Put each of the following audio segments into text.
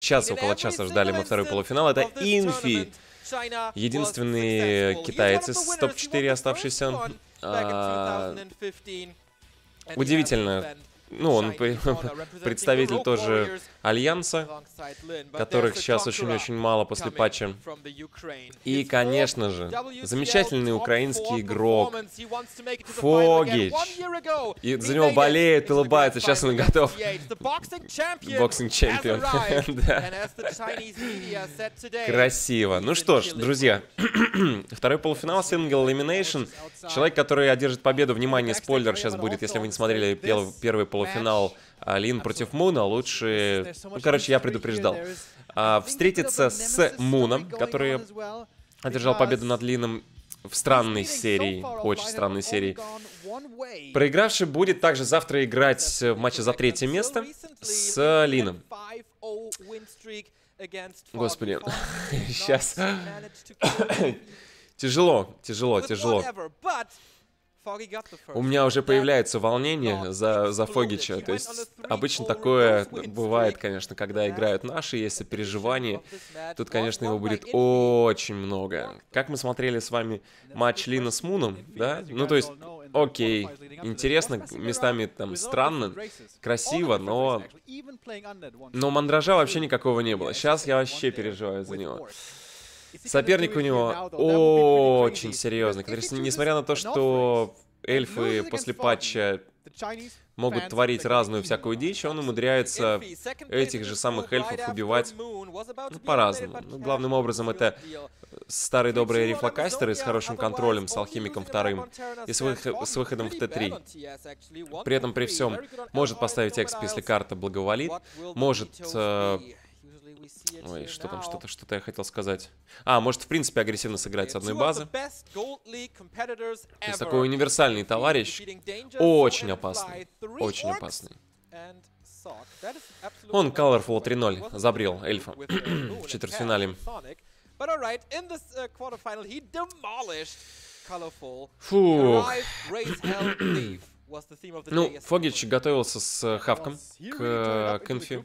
час, около часа ждали мы второй полуфинал. Это Инфи. Единственные китайцы с топ-4 оставшиеся. Удивительно. Ну, он представитель тоже Альянса, которых сейчас очень-очень мало после патча. И, конечно же, замечательный украинский игрок Фогич. И за него болеет, улыбается. Сейчас он готов. Боксинг-чемпион. Красиво. Ну что ж, друзья. Второй полуфинал, Single Elimination. Человек, который одержит победу. Внимание, спойлер сейчас будет, если вы не смотрели первый полуфинал Лин против Муна, лучше... Ну, короче, я предупреждал. Встретиться с Муном, который одержал победу над Лином в странной серии, очень странной серии. Проигравший будет также завтра играть в матче за 3-е место с Лином. Господи, сейчас... Тяжело. У меня уже появляется волнение за Фогича. То есть обычно такое бывает, конечно, когда играют наши, есть сопереживание. Тут, конечно, его будет очень много. Как мы смотрели с вами матч Лина с Муном, да? Ну, то есть, окей, интересно, местами там странно, красиво, но мандража вообще никакого не было. Сейчас я вообще переживаю за него. Соперник у него очень серьезный. Несмотря на то, что эльфы после патча могут творить разную всякую дичь, он умудряется этих же самых эльфов убивать по-разному. Ну, главным образом это старые добрые рефлокастеры с хорошим контролем, с алхимиком вторым и с выходом в Т3. При этом при всем может поставить эксп, если карта благоволит, может... Ой, что-то я хотел сказать. Может, в принципе, агрессивно сыграть с одной базы. То есть такой универсальный товарищ. Очень опасный. Очень опасный. Он Colorful 3-0 забрел эльфа в четвертьфинале. Фух. Ну, Фогич готовился с Хавком к инфи.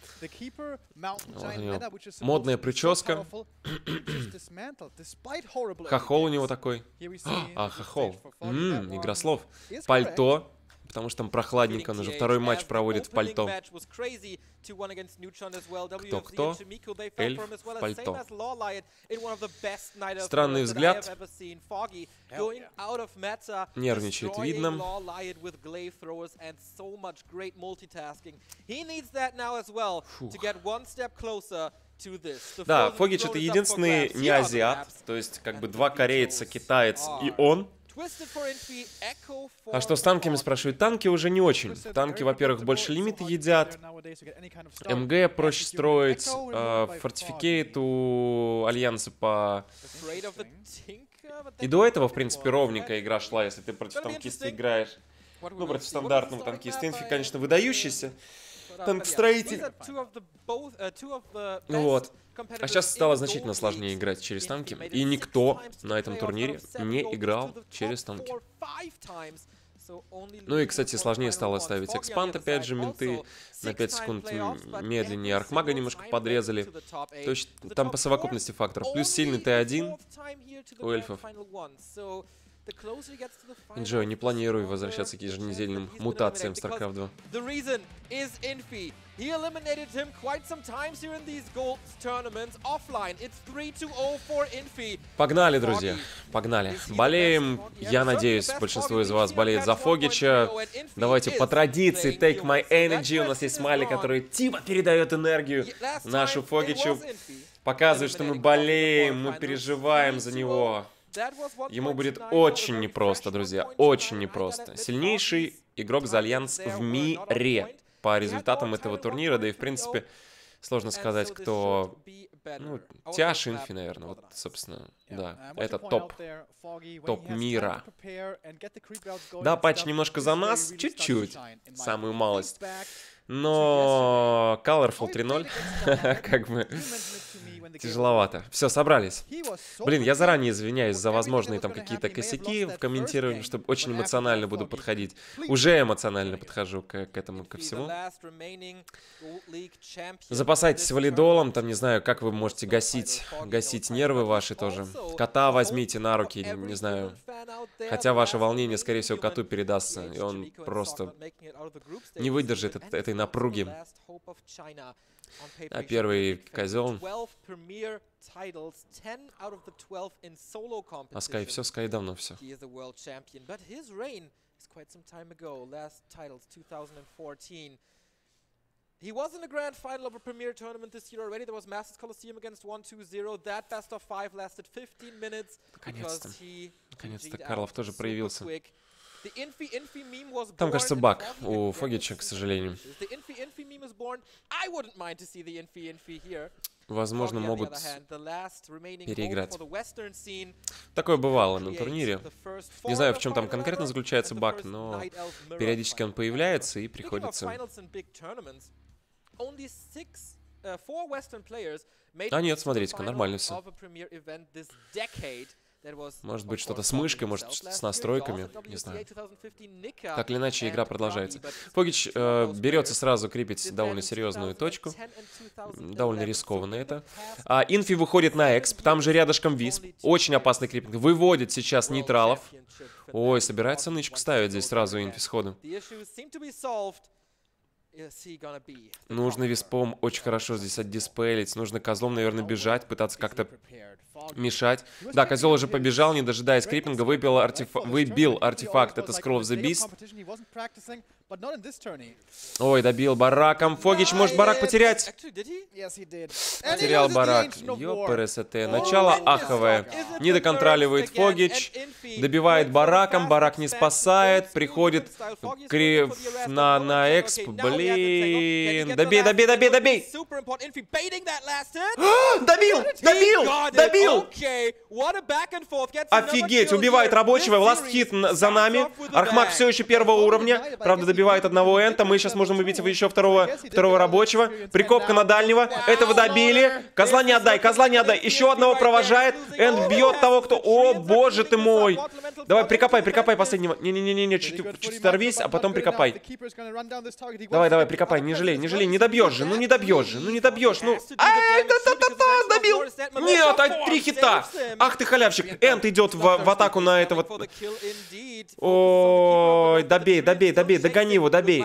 Модная прическа. Хохол у него такой. Хохол. Игра слов. Пальто. Потому что там прохладненько, он уже второй матч проводит в пальто. Кто? Эльф в пальто. Странный взгляд. Нервничает, видно. Да, Фогич это единственный не азиат. То есть как бы два корейца, китаец и он. А что с танками, спрашивают? Танки уже не очень. Танки, во-первых, больше лимиты едят. МГ проще строить. Фортификейт у Альянса по... И до этого, в принципе, ровненькая игра шла, если ты против танкиста играешь. Ну, против стандартного танкиста. Инфи, конечно, выдающийся танкостроитель. Вот. А сейчас стало значительно сложнее играть через танки. И никто на этом турнире не играл через танки. Ну и, кстати, сложнее стало ставить экспанд, опять же, менты на 5 секунд медленнее. Архмага немножко подрезали. То есть там по совокупности факторов. Плюс сильный Т1 у эльфов. Джой, не планирую возвращаться к еженедельным мутациям StarCraft 2. Погнали, друзья, погнали. Болеем, я надеюсь, большинство из вас болеет за Фогича. Давайте по традиции Take My Energy. У нас есть смайлик, который типа передает энергию нашу Фогичу. Показывает, что мы болеем, мы переживаем за него. Ему будет очень непросто, друзья, очень непросто. Сильнейший игрок за Альянс в мире по результатам этого турнира, да и в принципе сложно сказать, кто... Ну, Тяж, Инфи, наверное, вот, собственно, да, это топ мира. Да, патч немножко за нас, чуть-чуть, самую малость. Но Colorful 3-0, как бы, Тяжеловато. Все, собрались. Блин, я заранее извиняюсь за возможные там какие-то косяки в комментировании, чтобы очень эмоционально буду подходить. Уже эмоционально подхожу к этому, ко всему. Запасайтесь валидолом, там, не знаю, как вы можете гасить нервы ваши тоже. Кота возьмите на руки, не знаю. Хотя ваше волнение, скорее всего, коту передастся, и он просто не выдержит этой напруги. А первый козел. А Скай все, Скай давно все. He was in the grand final of a premier tournament this year already. There was Masters Coliseum against 1-2-0. That best of 5 lasted 15 minutes because he Наконец-то Карлов тоже проявился. Там, кажется, баг у Фогича, к сожалению. Возможно, могут переиграть. Такое бывало на турнире. Не знаю, в чем там конкретно заключается баг, но периодически он появляется и приходится... А нет, смотрите-ка, нормально все. Может быть, что-то с мышкой, может, что-то с настройками, не знаю. Так или иначе, игра продолжается. Фогич берется сразу крепить довольно серьезную точку. Довольно рискованно это. Инфи выходит на эксп, там же рядышком Висп. Очень опасный крипинг. Выводит сейчас нейтралов. Ой, собирается нычку ставить здесь сразу Инфи сходу. Нужно виспом очень хорошо здесь отдиспелить. Нужно козлом, наверное, бежать, пытаться как-то мешать. Да, козел уже побежал, не дожидаясь крипинга, выбил артефакт. Это Scroll of the Beast. Ой, добил бараком. Фогич может барак потерять. Потерял барак. ЕПРСТ. Начало аховое. Не доконтроливает Фогич. Добивает бараком. Барак не спасает. Приходит на эксп. Блин. Добей. Добил. Офигеть. Убивает рабочего. Last хит за нами. Архмак все еще первого уровня. Правда, добивает одного энта. Мы сейчас можем убить еще второго рабочего. Прикопка на дальнего. Этого добили. Козла не отдай. Еще одного провожает. Энт бьет того, кто... О, боже ты мой. Давай, прикопай последнего. Не-не-не, чуть оторвись, а потом прикопай. Давай, прикопай. Не жалей. Не добьешь же. Ну, не добьешь. Добил. Нет, 3 хита. Ах ты халявщик. Энт идет в атаку на этого. Ой, добей. Догони его, добей.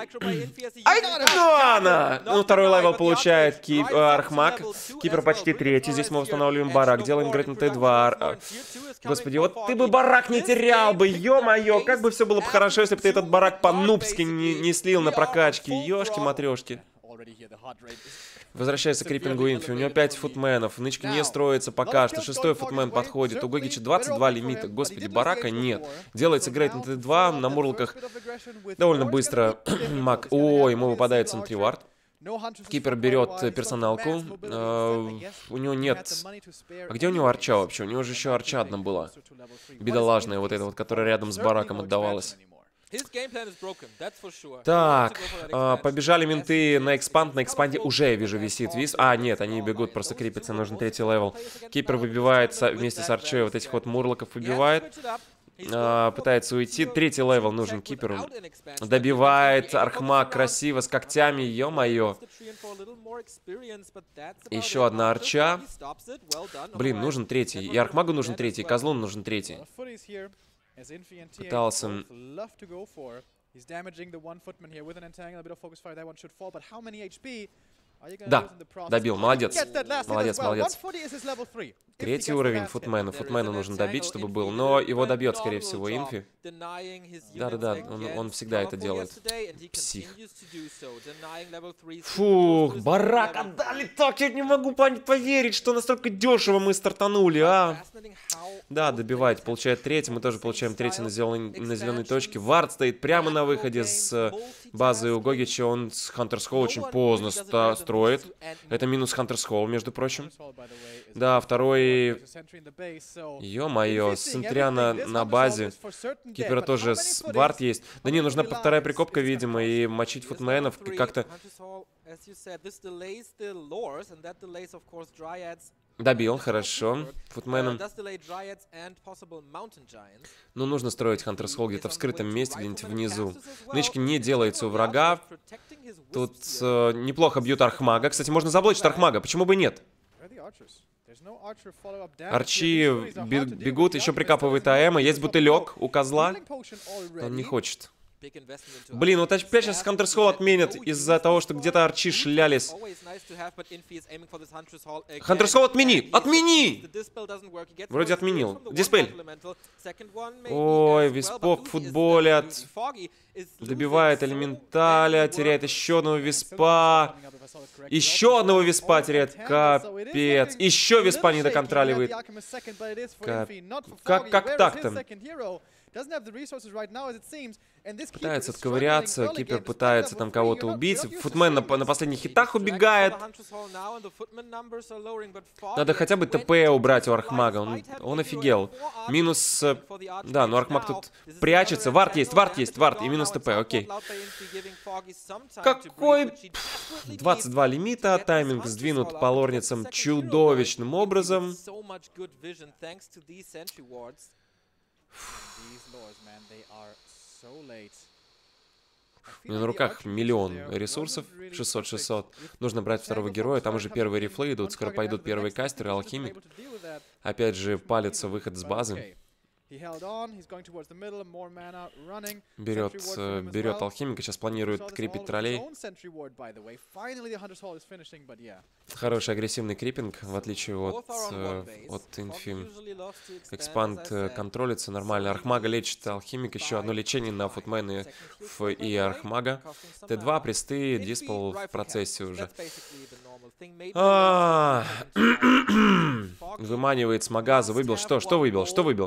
Ну, второй левел получает Архмак. Кипер почти 3. Здесь мы устанавливаем барак. Делаем играть на Т2. Господи, вот ты бы барак не терял бы. Ё-моё, как бы все было бы хорошо, если бы ты этот барак по-нубски не слил на прокачке. Ёшки-матрешки. Возвращается к крипингу Инфи. У него 5 футменов. Нычка не строится пока что. 6-й футмен подходит. У Гогича 22 лимита. Господи, барака нет. Делается играть на Т2. На мурлоках довольно быстро. Маг. О, ему выпадает центривард. Кипер берет персоналку. У него нет... А где у него арча вообще? У него же еще арча одна была. Бедолажная вот эта вот, которая рядом с бараком отдавалась. Так, побежали менты на экспанд. На экспанде уже, я вижу, висит Висп. Нет, они бегут, просто крепятся, нужен 3-й левел. Кипер выбивает вместе с арчой вот этих вот мурлоков, выбивает. Пытается уйти. 3-й левел нужен Киперу. Добивает Архмак красиво с когтями. Ё-моё. Еще одна арча. Блин, нужен 3-й. И Архмагу нужен 3-й, и Козлу нужен 3-й. Пытался... Да, добил, молодец. Молодец. 3-й уровень Футмена. Футмена нужно добить, чтобы был. Но его добьет, скорее всего, Инфи. Да, он всегда это делает. Псих. Фух, барак отдали так. Я не могу поверить, что настолько дешево мы стартанули, Да, добивает. Получает 3-й. Мы тоже получаем 3-й на зеленой точке. Вард стоит прямо на выходе с базы у Гогича. Он с Хантерс Холл очень поздно строит. Это минус Хантерс Холл, между прочим. Да, второй... Ё-моё, Сентря на базе. Кипера тоже вард есть. Да не, нужна вторая прикопка, видимо, и мочить футменов как-то... Добил, хорошо. Футменом. Does delay Dryads and possible Mountain Giants. Ну, нужно строить Hunter's Hall где-то в скрытом месте, где-нибудь внизу. Нычки не делается у врага. Тут неплохо бьют Архмага. Кстати, можно заблочить Архмага, почему бы и нет? Арчи бегут, еще прикапывает АМа. Есть бутылек у козла. Он не хочет. Блин, вот опять сейчас Hunter's Hall отменят из-за того, что где-то Арчи шлялись. Hunter's Hall отмени! Отмени! Вроде отменил. Диспель. Ой, Виспов футболят. Добивает элементаля, теряет еще одного Виспа. Еще одного Виспа теряет. Капец. Еще Виспа не доконтроливает. Как так-то? Пытается отковыряться, Кипер пытается там кого-то убить. Футмен на последних хитах убегает. Надо хотя бы ТП убрать у Архмага, он офигел. Минус... Да, но Архмаг тут прячется. Вард есть, и минус ТП, окей. Какой... 22 лимита, тайминг сдвинут по лорницам чудовищным образом. У меня на руках миллион ресурсов, 600-600. Нужно брать второго героя, там уже первые рифлы идут, скоро пойдут первые кастеры, алхимик. Опять же, палится выход с базы. Берет алхимика, сейчас планирует крипить троллей. Хороший агрессивный крипинг, в отличие от инфи. Экспанд контролится нормально. Архмага лечит алхимик, еще одно лечение на футмены и Архмага. Т2, присты, диспел в процессе уже. Выманивает с магаза, выбил. Что выбил? Что выбил?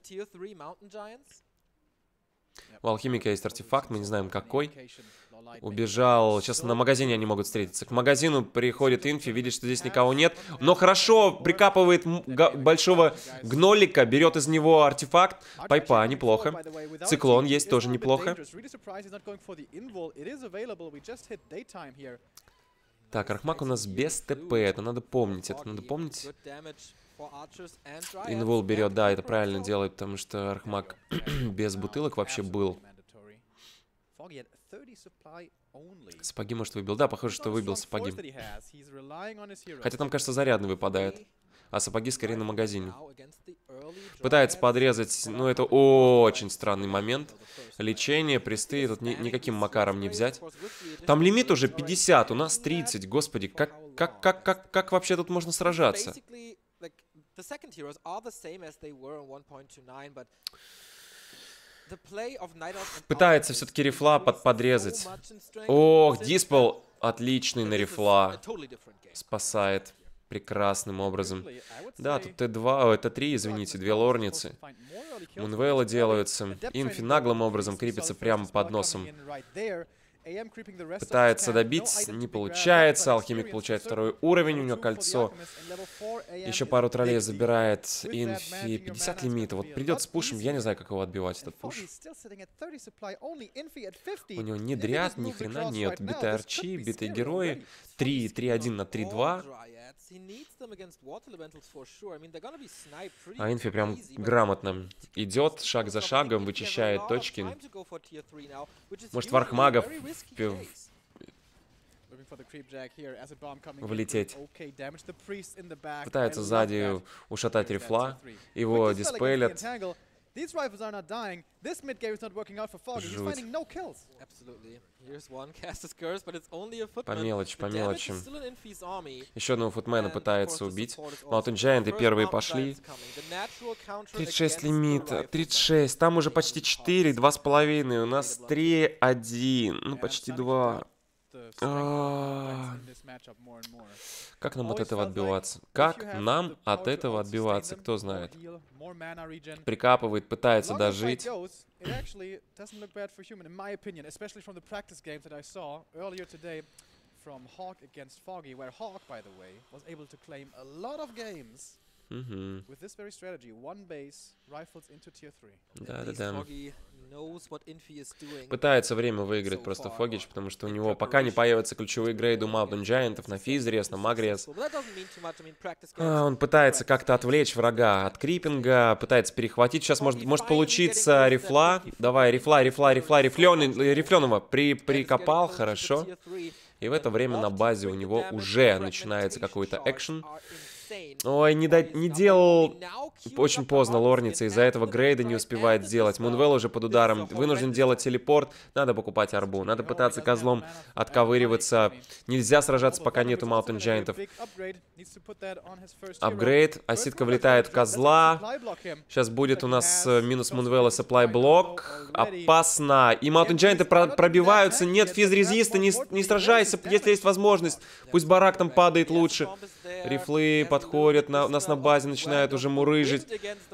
У алхимика есть артефакт, мы не знаем какой. Убежал. Сейчас на магазине они могут встретиться. К магазину приходит инфи, видит, что здесь никого нет. Но хорошо, прикапывает большого гнолика, берет из него артефакт. Пайпа, неплохо. Циклон есть, тоже неплохо. Так, Архмаг у нас без ТП, это надо помнить, Инвул берет, да, это правильно делает, потому что Архмаг без бутылок вообще был. Сапоги, может, выбил? Да, похоже, что выбил сапоги. Хотя там, кажется, зарядный выпадает. А сапоги скорее на магазине. Пытается подрезать, но это очень странный момент. Лечение, присты, тут никаким макаром не взять. Там лимит уже 50, у нас 30, господи, как вообще тут можно сражаться? Пытается все-таки рифла подрезать. Ох, диспел отличный на рифла. Спасает прекрасным образом. Да, тут Т2, Т3, извините, две лорницы. Мунвейла делаются. Инфи наглым образом крепится прямо под носом. Пытается добить, не получается. Алхимик получает второй уровень, у него кольцо. Еще пару троллей забирает. Инфи 50 лимита. Вот придет с пушем, я не знаю, как его отбивать, этот пуш. У него ни дряд, ни хрена нет. Битые арчи, битые герои. 3-1 на 3-2. А инфи прям грамотно идет, шаг за шагом, вычищает точки. Может, в Архмага влететь. Пытается сзади ушатать рифла. Его диспелят. Жуть. По мелочи. Еще одного футмена пытается убить. Mountain Giant и первые пошли. 36 лимита. 36. Там уже почти 4, 2,5. У нас 3-1. Ну, почти 2. Как нам от этого отбиваться? Кто знает. Прикапывает, пытается дожить. Угу. Да-да-да. Пытается время выиграть просто Фогич, потому что у него пока не появятся ключевые грейды у Mountain Giant'ов на Физрес, на Магрес. Он пытается как-то отвлечь врага от крипинга, пытается перехватить. Сейчас может получиться рифла. Давай, рифленого прикопал, хорошо. И в это время на базе у него уже начинается какой-то экшен. Ой, не делал очень поздно лорница, из-за этого грейда не успевает сделать. Мунвелл уже под ударом, вынужден делать телепорт. Надо покупать арбу, надо пытаться козлом отковыриваться. Нельзя сражаться, пока нету Mountain Giant'ов. Апгрейд, Аситка влетает в козла. Сейчас будет у нас минус Мунвелла supply блок. Опасно. И Mountain Giant'ы пробиваются. Нет физ-резиста, не сражайся, если есть возможность. Пусть барак там падает лучше. Рифлы подходят, нас на базе начинают уже мурыжить.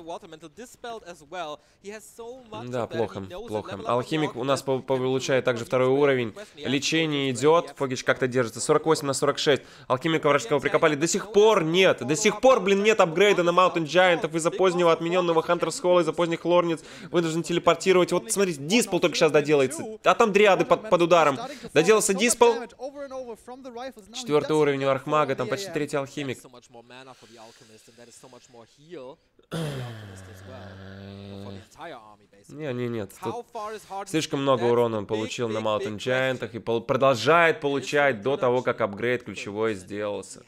Да, плохо. Алхимик у нас получает также второй уровень. Лечение идет. Фогич как-то держится. 48 на 46. Алхимика вражеского прикопали. До сих пор нет. До сих пор, блин, нет апгрейда на Mountain Giant'ов из-за позднего отмененного Hunter's Hall, из-за поздних лорниц. Вынужден телепортировать. Вот, смотрите, Диспел только сейчас доделается. А там дриады под ударом. Доделался Диспел. 4-й уровень у Архмага. Там почти 3-й алхимик. Нет. Тут слишком много урона он получил на Mountain Giant'ах и продолжает получать до того, как апгрейд ключевой сделался.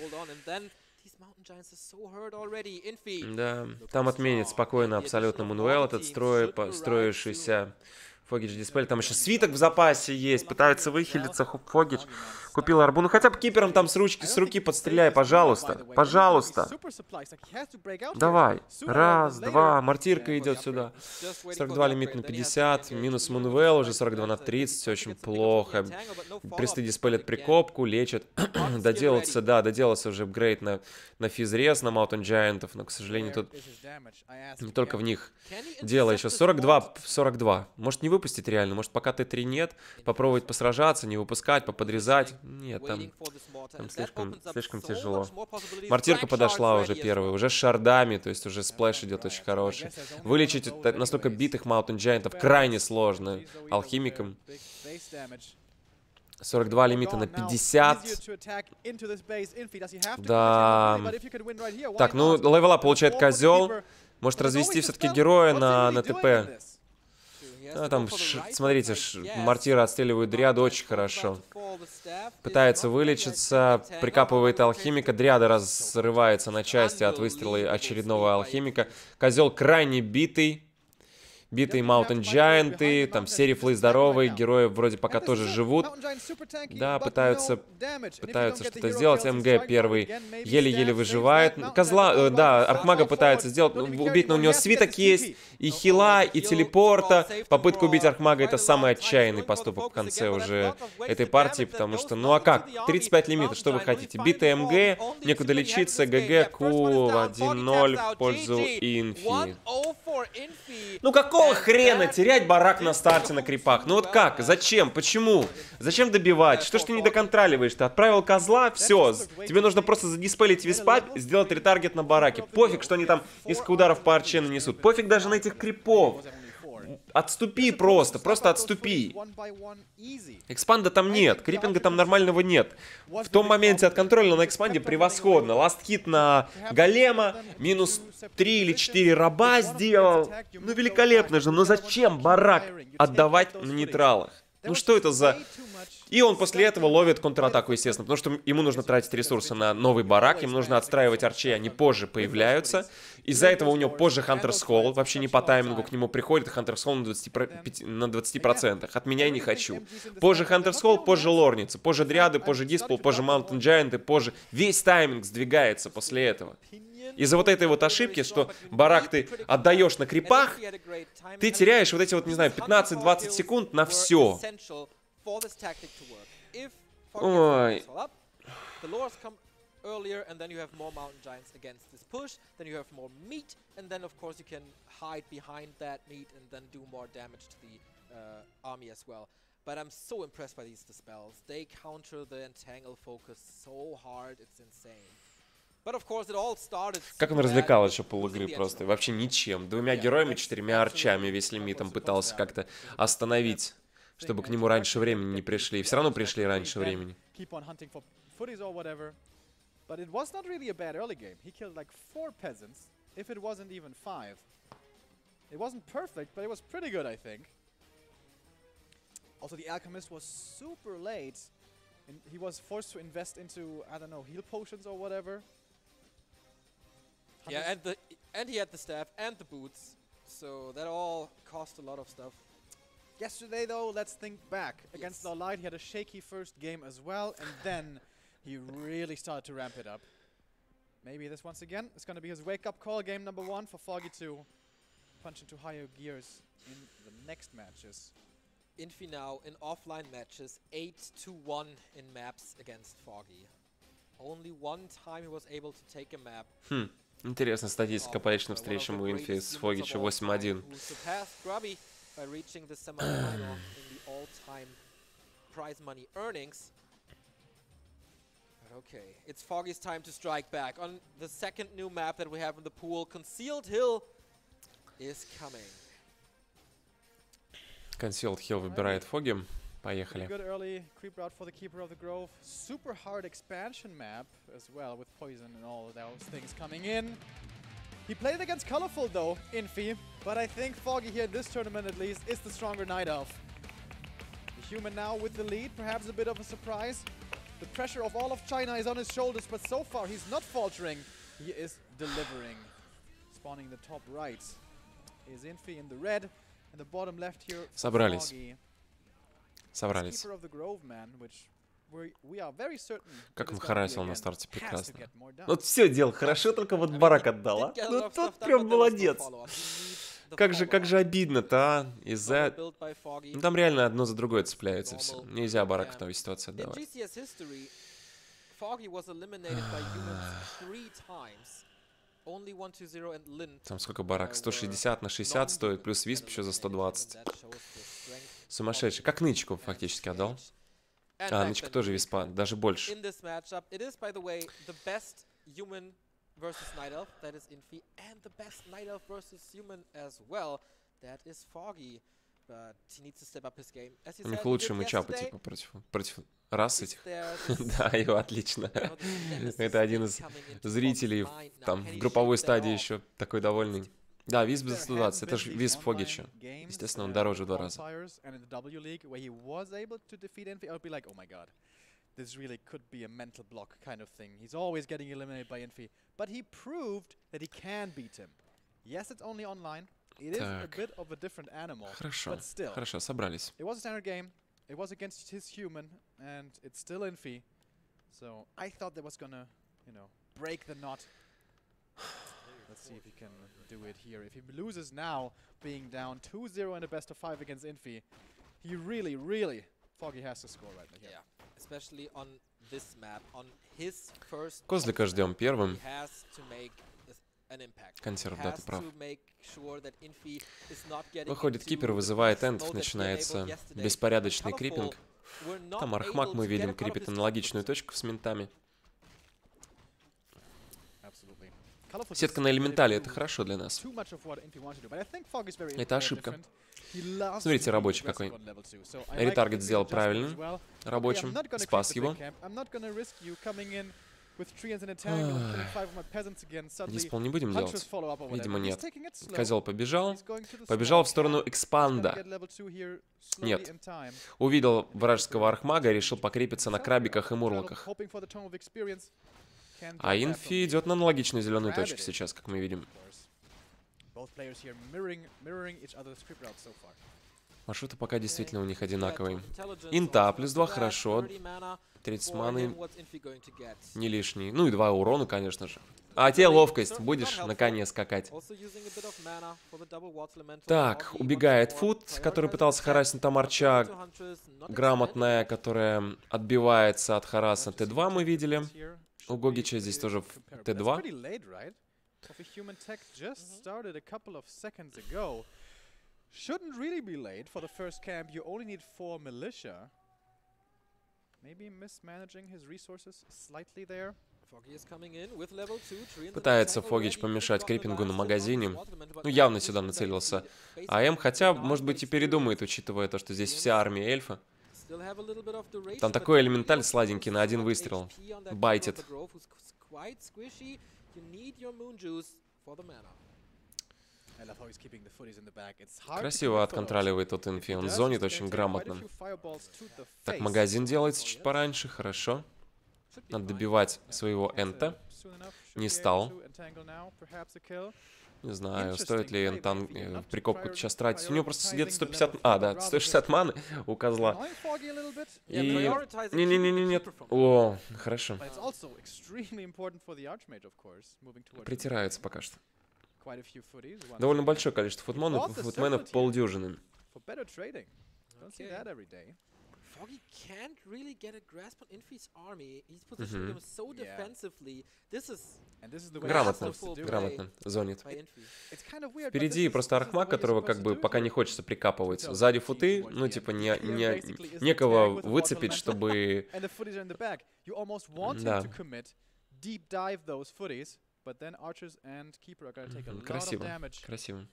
Да, там отменит спокойно абсолютно Мунвелл, этот строившийся Фогич Диспель. Там еще свиток в запасе есть, пытается выхилиться Фогич. Купил арбу. Ну хотя бы кипером там с руки подстреляй, пожалуйста. Пожалуйста. Давай. Раз, два. Мартирка идет сюда. 42 лимит на 50. Минус Мунвелл уже 42 на 30. Все очень плохо. Присты диспелят прикопку, лечат. доделался уже апгрейд на физрез, на Mountain Giant'ов. Но, к сожалению, тут не только в них дело еще. 42. Может не выпустить реально. Может пока Т3 нет. Попробовать посражаться, не выпускать, поподрезать. Нет, там слишком тяжело. Мартирка подошла уже первая, уже с шардами, то есть уже сплэш идет очень хороший. Вылечить настолько битых Mountain Giant'ов крайне сложно алхимиком. 42 лимита на 50. Да. Так, ну левела получает козел. Может развести все-таки героя на ТП. Ну, там, смотрите, мортиры отстреливают дриаду очень хорошо. Пытается вылечиться, прикапывает алхимика. Дриада разрывается на части от выстрела очередного алхимика. Козел крайне битый. Битые Mountain Giant'ы, там все рифлы здоровые, герои вроде пока тоже живут. Да, пытаются что-то сделать. МГ первый еле-еле выживает. Да, Архмага пытается сделать, убить, но у него свиток есть, и хила, и телепорта. Попытка убить Архмага — это самый отчаянный поступок в конце уже этой партии, потому что, ну а как? 35 лимитов, что вы хотите? Битая МГ, некуда лечиться, ГГ, Q 1-0 в пользу Инфи. Ну какого хрена терять барак на старте на крипах? Ну вот как? Зачем? Почему? Зачем добивать? Что ж ты не доконтроливаешь? Ты отправил козла, все. Тебе нужно просто задиспелить виспа, сделать ретаргет на бараке. Пофиг, что они там несколько ударов по арче нанесут. Пофиг даже на этих крипов. Отступи просто отступи. Экспанда там нет, крипинга там нормального нет. В том моменте от контроля на экспанде превосходно. Ласт-хит на голема, минус 3 или 4 раба сделал. Ну великолепно же, но зачем барак отдавать на нейтралах? Ну что это за... И он после этого ловит контратаку, естественно, потому что ему нужно тратить ресурсы на новый барак, ему нужно отстраивать арчей, они позже появляются. Из-за этого у него позже Hunter's Hall, вообще не по таймингу к нему приходит Hunter's Hall на 20%. От меня не хочу. Позже Hunter's Hall, позже лорницы, позже дриады, позже диспел, позже Mountain Giant, позже... Весь тайминг сдвигается после этого. Из-за вот этой вот ошибки, что барак ты отдаешь на крипах, ты теряешь вот эти вот, не знаю, 15-20 секунд на все. Ой. Earlier, and then you have more Mountain Giants against this push, then you have more meat, and then of course you can hide behind that meat and then do more damage to the army as well. But I'm so impressed by these dispels. They counter the entangle focus so hard, it's insane. But of course, it all started Как он super bad развлекал with еще losing полуигры the просто? edge. Вообще ничем. Двумя героями, 4 арчами весь лимитом пытался как-то остановить, чтобы к нему раньше времени не пришли. И все равно пришли раньше времени. But it was not really a bad early game. He killed like 4 peasants, if it wasn't even 5. It wasn't perfect, but it was pretty good, I think. Also, the Alchemist was super late. And he was forced to invest into, I don't know, heal potions or whatever. Yeah, and he had the staff and the boots, so that all cost a lot of stuff. Yesterday, though, let's think back. Against Yes. Light, he had a shaky first game as well, and then he really started to ramp it up. Maybe this once again is going to be his wake-up call, game number 1 for Foggy to punch into higher gears in the next matches. Infi now in offline matches 8-1 in maps against Foggy. Only one time he was able to take a map. Интересная статистика по личным встречам у Инфи с Фогича 8-1. Who surpassed Grubby by reaching the semi-final in the all-time prize money earnings. But okay, it's Foggy's time to strike back on the second new map that we have in the pool. Concealed Hill is coming. Concealed Hill выбирает Фоги. Поехали. Good early creep route for the Keeper of the Grove. Super hard expansion map as well, with poison and all of those things coming in. He played against Colorful though, Infi, but I think Foggy here in this tournament at least is the stronger Night Elf. The human now with the lead, perhaps a bit of a surprise. The pressure of all of China is on his shoulders, but so far he's not faltering. He is delivering. Spawning the top right is Infi in the red, and the bottom left here Собрались. Foggy. Собрались. Keeper of the Grove, man, which we are very certain Как that он is gonna be харасил на again, старте, has to прекрасно. get more done. Вот все делал хорошо, только вот барак отдал, а? Ну тот прям молодец. Как же обидно-то, а? Из-за... Ну там реально одно за другое цепляется все. Нельзя бараку в той ситуации In отдавать. GCS history, Foggy was eliminated by humans 3 times. Only 1-2-0 and Lin. Там сколько барак? 160 на 60 стоит, плюс висп еще за 120. Сумасшедший. Как нычку фактически отдал. А, нычка тоже виспа, даже больше. In this matchup, it is, by the way, the best human versus Night Elf, that is Infi, and the best Night Elf versus human as well, that is Foggy. But he needs to step up his game. As he У них said, лучшие he did матчапы, yesterday. типа, против рас Is этих. there this, Да, его отлично. Это один из зрителей там в групповой стадии еще такой довольный. Да, висп за 120, это же висп Фогича. Естественно, он дороже в 2 раза. This really could be a mental block kind of thing. He's always getting eliminated by Infi, but he proved that he can beat him. Yes, it's only online. It is a bit of a different animal, Хорошо, but still. хорошо, собрались. It was a standard game. It was against his human, and it's still Infi. So I thought that was gonna, break the knot. Let's see if he can do it here. If he loses now, being down 2-0 in a best of 5 against Infi, he really, Foggy has to score right now. Yeah, especially on this map, on his first. Козлика ждем первым. He has to make an impact. Консерв, да, ты прав. Выходит Кипер, вызывает энд, начинается беспорядочный крипинг. Там Архмак мы видим крипит аналогичную точку с ментами. Сетка на элементале, это хорошо для нас. Это ошибка. Смотрите, рабочий какой. Ретаргет сделал правильным. Рабочим. Спас его. Диспол не будем делать? Видимо, нет. Козел побежал. Побежал в сторону экспанда. Нет. Увидел вражеского архмага и решил покрепиться на крабиках и мурлоках. А Инфи идет на аналогичную зеленую точку сейчас, как мы видим. Маршруты пока действительно у них одинаковые. Инта, плюс 2 хорошо. 30 маны не лишний. Ну и 2 урона, конечно же. А тебе ловкость. Будешь на коне скакать. Так, убегает Фут, который пытался харасить там арча. Грамотная, которая отбивается от хараса. Т2 мы видели. У Гогича здесь тоже в Т2. Shouldn't really be late for the first camp. You only need 4 militia. Maybe mismanaging his resources slightly there. Пытается Фогич помешать крипингу на магазине. Ну, явно сюда нацелился АМ, хотя, может быть, и передумает, учитывая то, что здесь вся армия эльфа. Там такой элементаль сладенький на один выстрел. Байтит. Красиво отконтроливает тот инфи. Он зонит очень грамотно. Так, магазин делается чуть пораньше. Хорошо. Надо добивать своего энта. Не стал. Не знаю, стоит ли энтан прикопку сейчас тратить. У него просто где-то 150... А, да, 160 маны у козла. И... Не-не-не-нет. О, хорошо. Притирается пока что. Довольно большое количество футменов полдюжины. Foggy can't really get a grasp on Infi's army. He's positioning them so defensively. This is грамотно, грамотно зонит. Впереди просто Архмаг, которого как бы пока не хочется прикапывать. Сзади футы, ну типа некого выцепить, чтобы... Да. Красиво, красиво.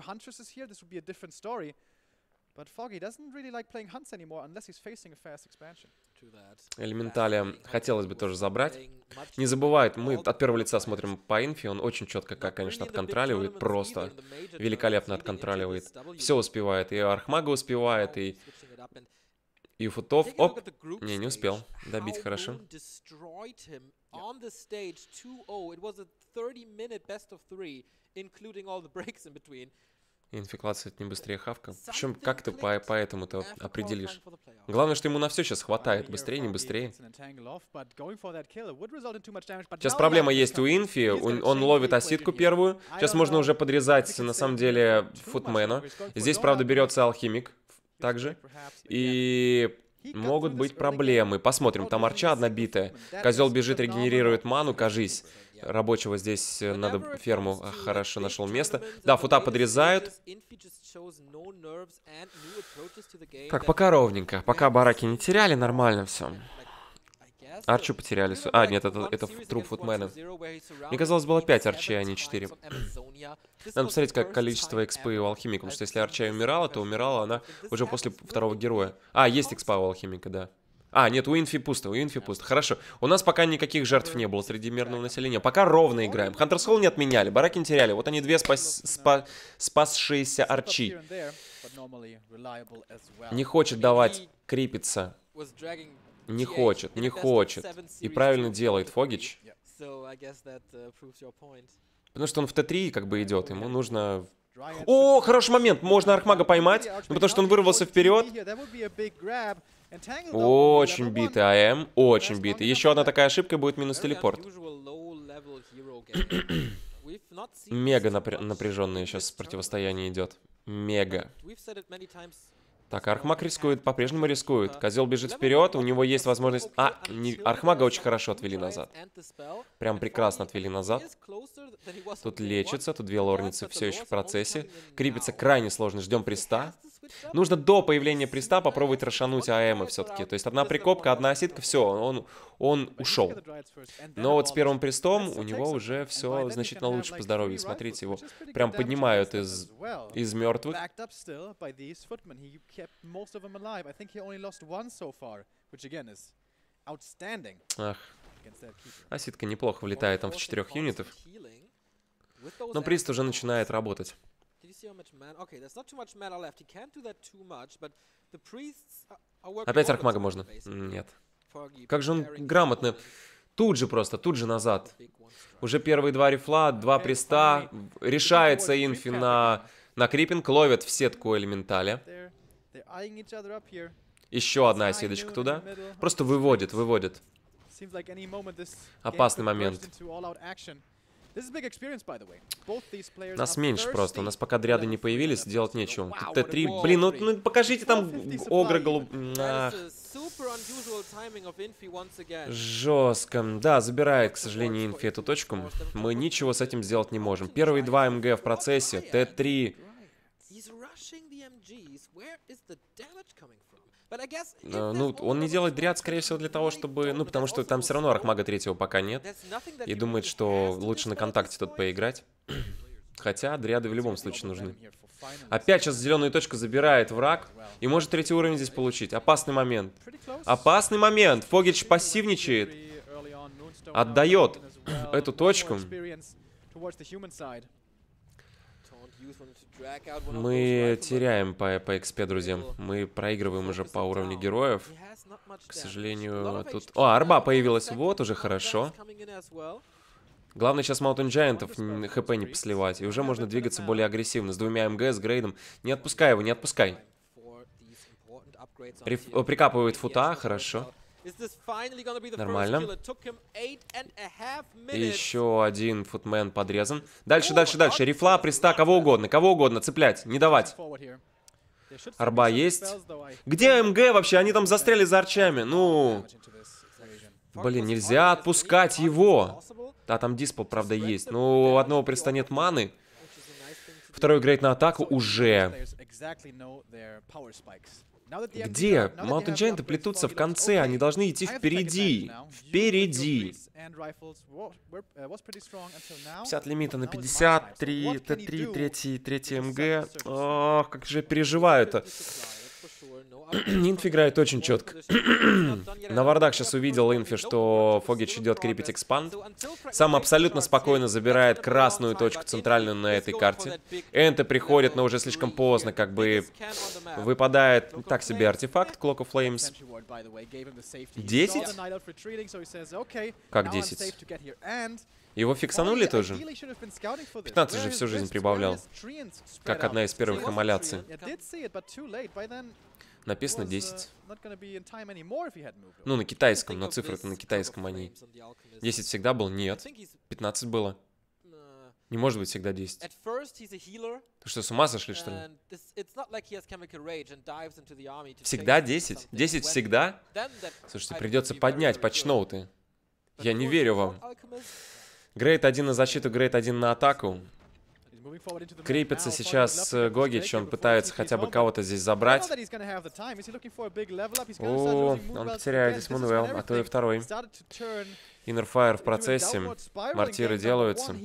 Элементаля хотелось бы тоже забрать. Не забывает, мы от первого лица смотрим по инфи, он очень четко, как, конечно, отконтроливает, просто великолепно отконтроливает. Все успевает, и Архмага успевает, и футов. Оп, не успел добить хорошо. Инфикация это не быстрее хавка. Причем как ты поэтому-то определишь? Главное, что ему на все сейчас хватает. Быстрее, не быстрее. Сейчас проблема есть у инфи. Он ловит оситку первую. Сейчас можно уже подрезать, на самом деле, футмена. Здесь, правда, берется алхимик также. И могут быть проблемы. Посмотрим, там арча одна битая. Козел бежит, регенерирует ману, кажись. Рабочего здесь надо ферму. Хорошо, нашел место. Да, фута подрезают. Так, пока ровненько. Пока бараки не теряли, нормально все. Арчу потеряли. А, нет, это труп футмена. Мне казалось, было 5 арчей, а не 4. Надо посмотреть, как количество экспы у алхимика. Потому что если арча умирала, то умирала она уже после второго героя. А, есть экспа у алхимика, да. А, нет, у инфи пусто, Хорошо. У нас пока никаких жертв не было среди мирного населения. Пока ровно играем. Хантерс Холл не отменяли, бараки не теряли. Вот они две спасшиеся арчи. Не хочет давать крипиться. Не хочет. И правильно делает Фогич. Потому что он в Т3 как бы идет. Ему нужно... О, хороший момент. Можно Архмага поймать. Ну, потому что он вырвался вперед. Очень битый АМ, очень битый. Еще одна такая ошибка, будет минус телепорт. Мега напряженное сейчас противостояние идет. Мега. Так, Архмаг рискует, по-прежнему рискует. Козел бежит вперед, у него есть возможность... Архмага очень хорошо отвели назад. Прям прекрасно отвели назад. Тут лечится, тут две лорницы все еще в процессе. Крипится крайне сложно, ждем приста. Нужно до появления приста попробовать расшануть АМы все-таки. То есть одна прикопка, одна оситка, все, он ушел. Но вот с первым пристом у него уже все значительно лучше по здоровью. Смотрите, его прям поднимают из мертвых. Ах, оситка неплохо влетает там в 4 юнитов. Но прист уже начинает работать. Опять Архмага можно? Нет. Как же он грамотно. Тут же назад. Уже первые 2 рифла, 2 приста. Решается инфи на крипинг. Ловят в сетку элементаля. Еще одна осидочка туда. Просто выводит. Опасный момент. Нас меньше просто. У нас пока дряды не появились, делать нечего. Тут Т3. Блин, ну покажите там огра голуб... Жестко. Да, забирает, к сожалению, инфи эту точку. Мы ничего с этим сделать не можем. Первые 2 МГ в процессе. Т3. Ну, он не делает дриад, скорее всего, для того, чтобы... Ну, потому что там все равно Архмага третьего пока нет. И думает, что лучше на контакте тут поиграть. Хотя дриады в любом случае нужны. Опять сейчас зеленую точку забирает враг. И может третий уровень здесь получить. Опасный момент. Опасный момент. Фогич пассивничает. Отдает эту точку. Мы теряем по XP, друзья. Мы проигрываем уже по уровню героев. К сожалению, тут... О, арба появилась. Вот, уже хорошо. Главное сейчас Mountain Giant'ов хп не посливать. И уже можно двигаться более агрессивно. С двумя МГ, с грейдом. Не отпускай его, не отпускай. Прикапывает фута, хорошо. Нормально. И еще один футмен подрезан. Дальше, дальше, дальше. Рифла, приста, кого угодно. Цеплять, не давать. Арба есть. Где МГ вообще? Они там застряли за арчами. Ну... Блин, нельзя отпускать его. Да, там диспел, правда, есть. Но у одного приста нет маны. Второй грейд на атаку уже. Где? Mountain Giant плетутся в конце, они должны идти впереди. Впереди. 50 лимита на 53, Т3, третий МГ. Ох, как же я переживаю это. Инфи играет очень четко. На вардах сейчас увидел Инфи, что Фогич идет крипить экспанд. Сам абсолютно спокойно забирает красную точку центральную на этой карте. Энте приходит, но уже слишком поздно, как бы выпадает так себе артефакт Clock of Flames. 10? Как 10? Его фиксанули тоже? 15 же всю жизнь прибавлял. Как одна из первых эмоляций. Написано 10. Ну, на китайском, но цифры-то на китайском они. 10 всегда был? Нет. 15 было. Не может быть всегда 10. Ты что, с ума сошли, что ли? Всегда 10? 10 всегда? Слушайте, придется поднять патчноуты. Я не верю вам. Грейд 1 на защиту, грейд 1 на атаку. Крепится сейчас Гогич, он пытается хотя бы кого-то здесь забрать. О, он потеряет здесь Мунвелл, а то и второй. Иннерфайр в процессе. Мортиры делаются.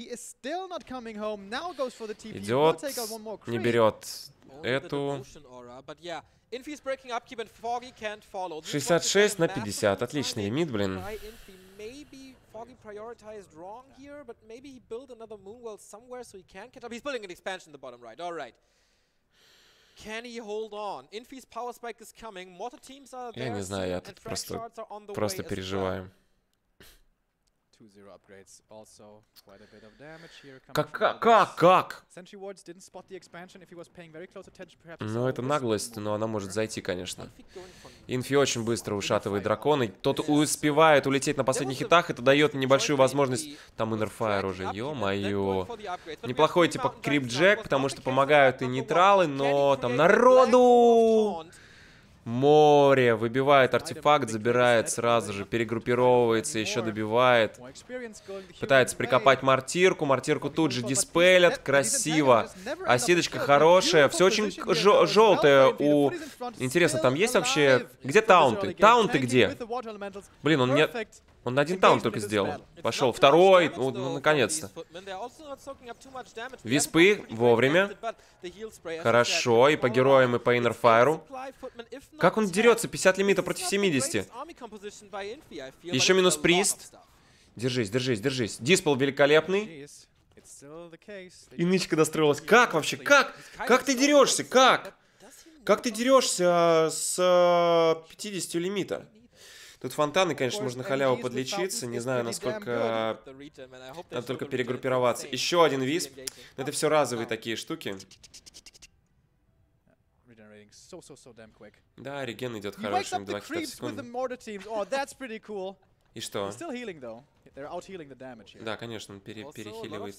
Идет, не берет эту. 66 на 50. Отличный лимит, блин. Foggy prioritized wrong here, but maybe he built another Moonwell somewhere so he can catch up. He's building an expansion in the bottom right. All right. Can he hold on? Infi's power spike is coming. Mortar teams are there. Я не знаю, я тут просто переживаю. Как? Ну, это наглость, но она может зайти, конечно. Инфи очень быстро ушатывает дракона. Тот успевает улететь на последних хитах. Это дает небольшую возможность... Там Иннерфайр уже, ё-моё. Неплохой типа Крип-Джек, потому что помогают и нейтралы, но там народу... Море, выбивает артефакт, забирает сразу же, перегруппировывается, еще добивает. Пытается прикопать мортирку, мортирку тут же диспелят, красиво. Осидочка хорошая, все очень желтое у... Интересно, там есть вообще... Где таунты? Таунты где? Блин, он не... Он один таунт только сделал. Пошел второй, ну наконец-то. Виспы вовремя. Хорошо, и по героям, и по Иннерфайру. Как он дерется? 50 лимита против 70. Еще минус прист. Держись, держись, держись. Диспел великолепный. И нычка достроилась. Как вообще? Как? Как ты дерешься? Как? Как ты дерешься с 50 лимита? Тут фонтаны, конечно, можно халяву подлечиться. Не знаю, насколько... Надо только перегруппироваться. Еще один висп. Но это все разовые такие штуки. Да, реген идет хороший. 2 хита в секунду. И что? Да, конечно, он перехиливает.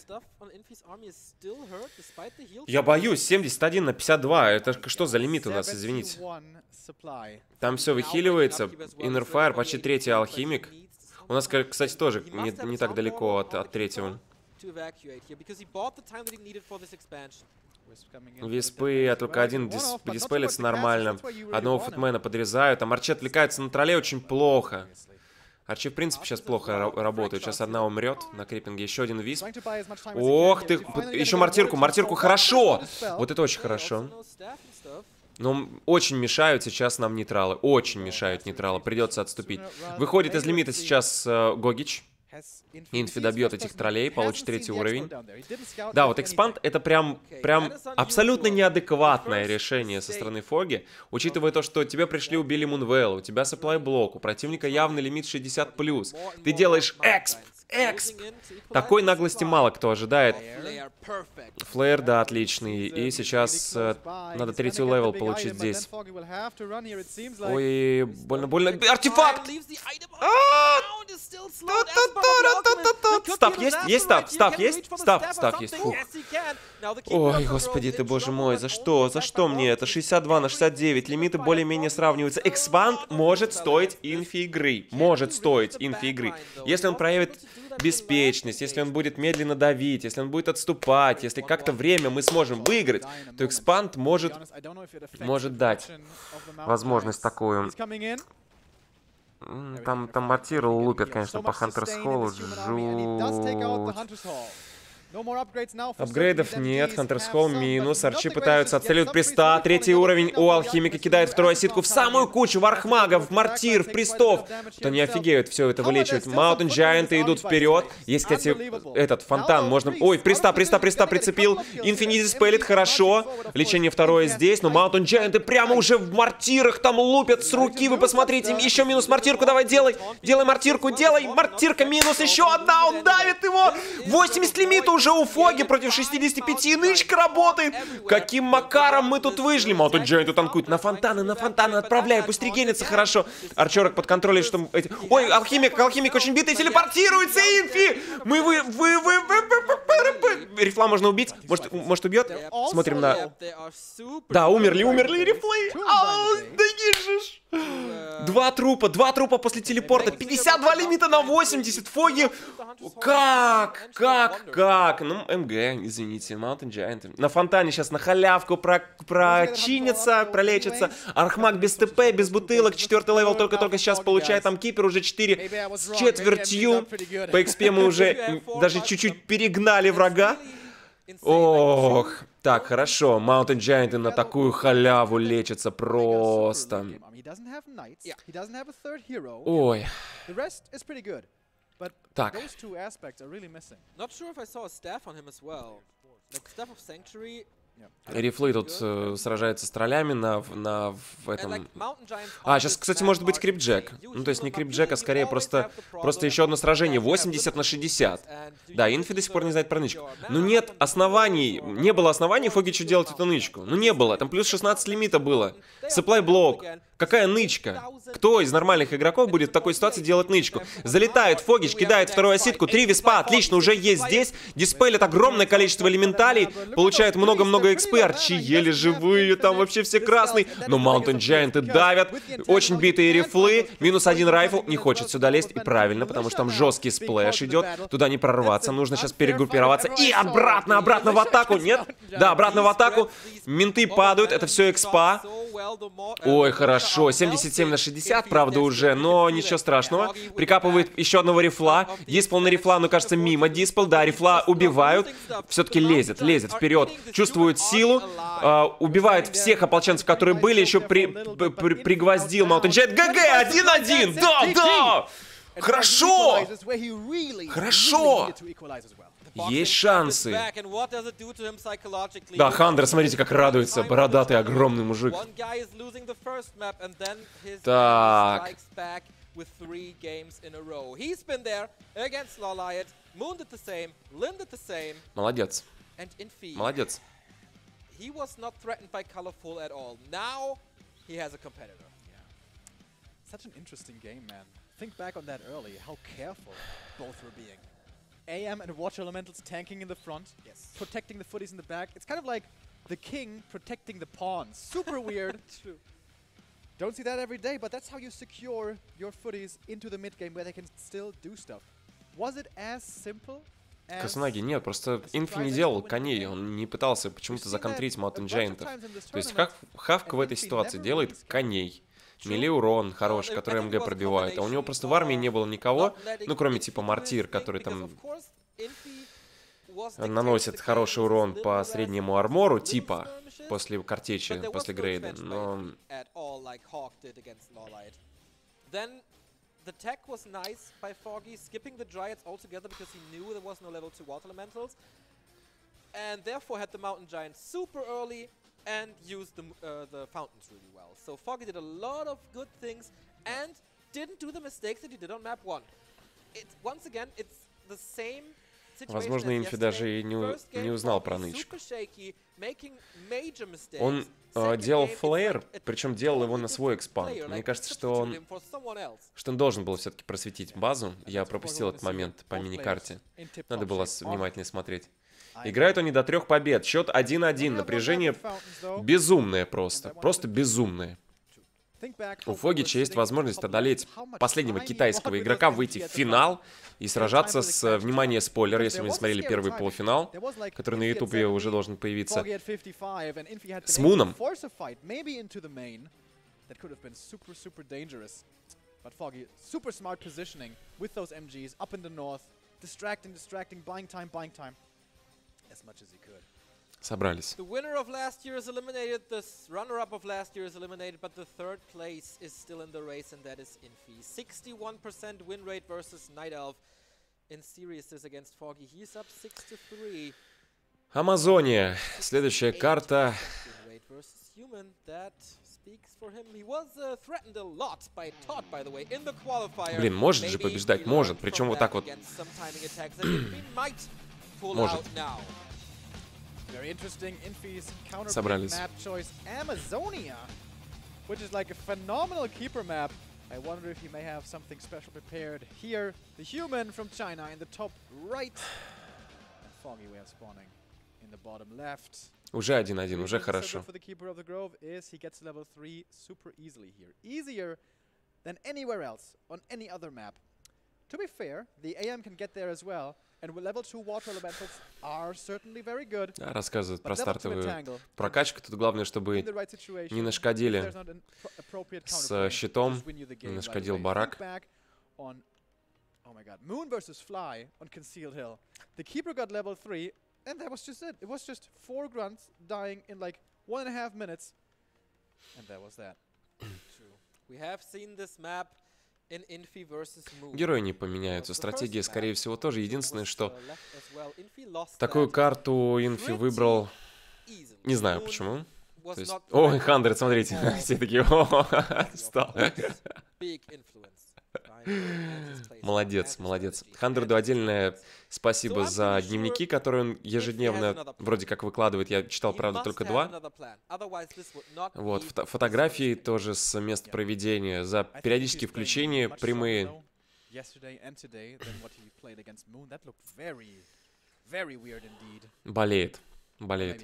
Я боюсь, 71 на 52. Это что за лимит у нас, извините? Там все выхиливается. Иннерфайр, почти третий алхимик. У нас, кстати, тоже не так далеко от третьего. Виспы, только один диспелится нормально. Одного футмена подрезают, а Арчи отвлекается на троллей очень плохо. Арчи, в принципе, сейчас плохо работает. Сейчас одна умрет на крипинге. Еще один висп. Ох ты! Еще мартирку. Мартирку хорошо! Вот это очень хорошо. Но очень мешают сейчас нам нейтралы. Очень мешают нейтралы. Придется отступить. Выходит из лимита сейчас Гогич. Инфи добьет этих троллей, получит 3-й уровень. Да, вот экспанд это прям абсолютно неадекватное решение со стороны Фоги, учитывая то, что тебя пришли, убили Мунвелла, у тебя сапплай блок, у противника явный лимит 60+. Ты делаешь эксп. Такой наглости мало кто ожидает. Флэр, да, отличный. И сейчас надо 3-й левел получить здесь. Ой, больно. Артефакт! Став есть? Есть став? Став есть? Став есть. Фух. Ой, господи ты, боже мой, за что? За что мне это? 62 на 69, лимиты более-менее сравниваются. Экспанд может стоить инфи игры. Может стоить инфи игры. Если он проявит беспечность, если он будет медленно давить, если он будет отступать, если как-то время мы сможем выиграть, то экспанд может дать возможность такую. Там мортиры лупят, конечно, по Хантерс Холлу. Жуть. Апгрейдов нет, Хантерс Холл минус, Арчи пытаются отстреливать приста, 3-й уровень у Алхимика кидает вторую ситку в самую кучу, в Архмагов, в Мортир, в Пристов. То не офигеют все это вылечивать. Маунтин Джайанты идут вперед. Есть, кстати, этот фонтан, можно... Ой, приста прицепил. Инфини диспелит, хорошо. Лечение второе здесь, но Маунтин Джайанты прямо уже в Мортирах там лупят с руки, вы посмотрите. Еще минус Мортирку, давай делай. Делай Мортирку, делай. Мортирка минус, еще одна, он давит его. 80 лимита уже у Фоги против 65, нычка работает. Каким макаром мы тут выжили? Маунтин Джайанты танкует на фонтаны, отправляй, пусть регенится хорошо. Арчерок под контролем, что... Ой, алхимик очень битый, телепортируется, инфи! Рифла можно убить? Может убьет? Смотрим на... Да, умерли рифлы! Да ежишь! Два трупа после телепорта. 52 лимита на 80. Фоги. Как? Ну, МГ, извините. Маунтин Джайант. На фонтане сейчас на халявку прочинится, пролечится. Архмаг без ТП, без бутылок. 4-й левел только сейчас получает. Там Кипер уже 4 с четвертью. По XP мы уже даже чуть-чуть перегнали врага. Ох. Так, хорошо. Маунтин Джайанты на такую халяву лечится просто. Ой. Так. Рифлы тут сражается с троллями в этом... сейчас, кстати, может быть Крипджек. Ну, то есть не Крипджек, а скорее просто еще одно сражение. 80 на 60. Да, Инфи до сих пор не знает про нычку. Ну, нет оснований. Не было оснований Фогичу делать эту нычку. Ну, не было. Там плюс 16 лимита было. Supply блок. Какая нычка? Кто из нормальных игроков будет в такой ситуации делать нычку? Залетает Фогич, кидает вторую оситку, 3 виспа, отлично, уже есть здесь. Диспелит огромное количество элементалей, получает много-много экспы, Арчи еле живые, там вообще все красные. Но Маунтин Джайанты давят, очень битые рифлы, минус 1 райфл, не хочет сюда лезть, и правильно, потому что там жесткий сплэш идет, туда не прорваться, нужно сейчас перегруппироваться. И обратно в атаку, нет? Да, обратно в атаку, менты падают, это все экспа. Ой, хорошо, 77 на 60, правда, уже, но ничего страшного. Прикапывает еще одного рифла. Диспел на рифла, но кажется, мимо. Диспел, да, рифла убивают. Все-таки лезет вперед, чувствует силу. Убивает всех ополченцев, которые были. Еще пригвоздил Маунтин Джайант. ГГ, 1-1, да! Хорошо! Есть шансы. Да, Хандер, смотрите, как радуется. Бородатый, огромный мужик. Так. Молодец. Молодец. Think back on that early, how careful both were being. AM and Watch Elementals tanking in the front, protecting the footies in the back. It's kind of like the king protecting the pawns. Super weird. True. Don't see that every day, but that's how you secure your footies into the mid game where they can still do stuff. Was it as simple Косунаги нет, просто Инфи не делал коней, он не пытался почему-то законтрить Mountain Giant'ов. То есть Хавка в этой ситуации делает коней. Мили урон хороший, который МГ пробивает. А у него просто в армии не было никого, ну кроме типа Мартир, который там наносит хороший урон по среднему армору, типа, после картечи, после грейда. Но... The tech was nice by Foggy, skipping the Dryads altogether because he knew there was no level 2 water elementals. And therefore had the Mountain Giant super early and used the fountains really well. So Foggy did a lot of good things and didn't do the mistakes that he did on map 1. Once again, it's the same situation. Возможно, Инфи даже и не узнал про нычку. Он делал флеер, причем делал его на свой экспанд. Мне кажется, что он должен был все-таки просветить базу. Я пропустил этот момент по миникарте. Надо было внимательнее смотреть. Играют они до 3 побед. Счет 1-1. Напряжение безумное просто. Просто безумное. У Фогича есть возможность одолеть последнего китайского игрока, выйти в финал и сражаться с, внимание, спойлер, если вы не смотрели первый полуфинал, который на ютубе уже должен появиться, с Муном. Собрались. The winner of last year is eliminated, the runner-up of last year is eliminated, but the third place is still in the race, and that is Infi. 61% win rate versus Night Elf in seriousness against Foggy. He's up 6-3. Амазония. Следующая карта. Win rate versus Human. That speaks for him. He was threatened a lot by Todd, by the way, in the qualifier. Блин, может же побеждать, может. Причем вот так вот. Может. Very interesting. Infi's Собрались. map choice, Amazonia, which is like a phenomenal keeper map. I wonder if he may have something special prepared here. The Human from China in the top right. And Foggy we have spawning in the bottom left. Уже 1-1, уже хорошо. For the keeper of the grove is he gets level 3 super easily here. Easier than anywhere else on any other map. To be fair, the AM can get there as well. And level 2 water elementals are certainly very good. Рассказывают про стартовую прокачку. Тут главное, чтобы не нашкодили с щитом, не нашкодил барак. Oh my god. Moon versus Fly on Concealed Hill. The keeper got level 3, and that was just it. It was just 4 grunts dying in like 1.5 minutes. And that was that. True. We have seen this map. Герои не поменяются, стратегия, скорее всего, тоже. Единственное, что такую карту Инфи выбрал, не знаю почему. То есть... О, Хандред, смотрите, все такие, стал. Молодец, молодец. Хандреду отдельное спасибо за дневники, которые он ежедневно вроде как выкладывает. Я читал, правда, только 2. Вот, фотографии тоже с места проведения, за периодические включения, прямые. Болеет. Болеет.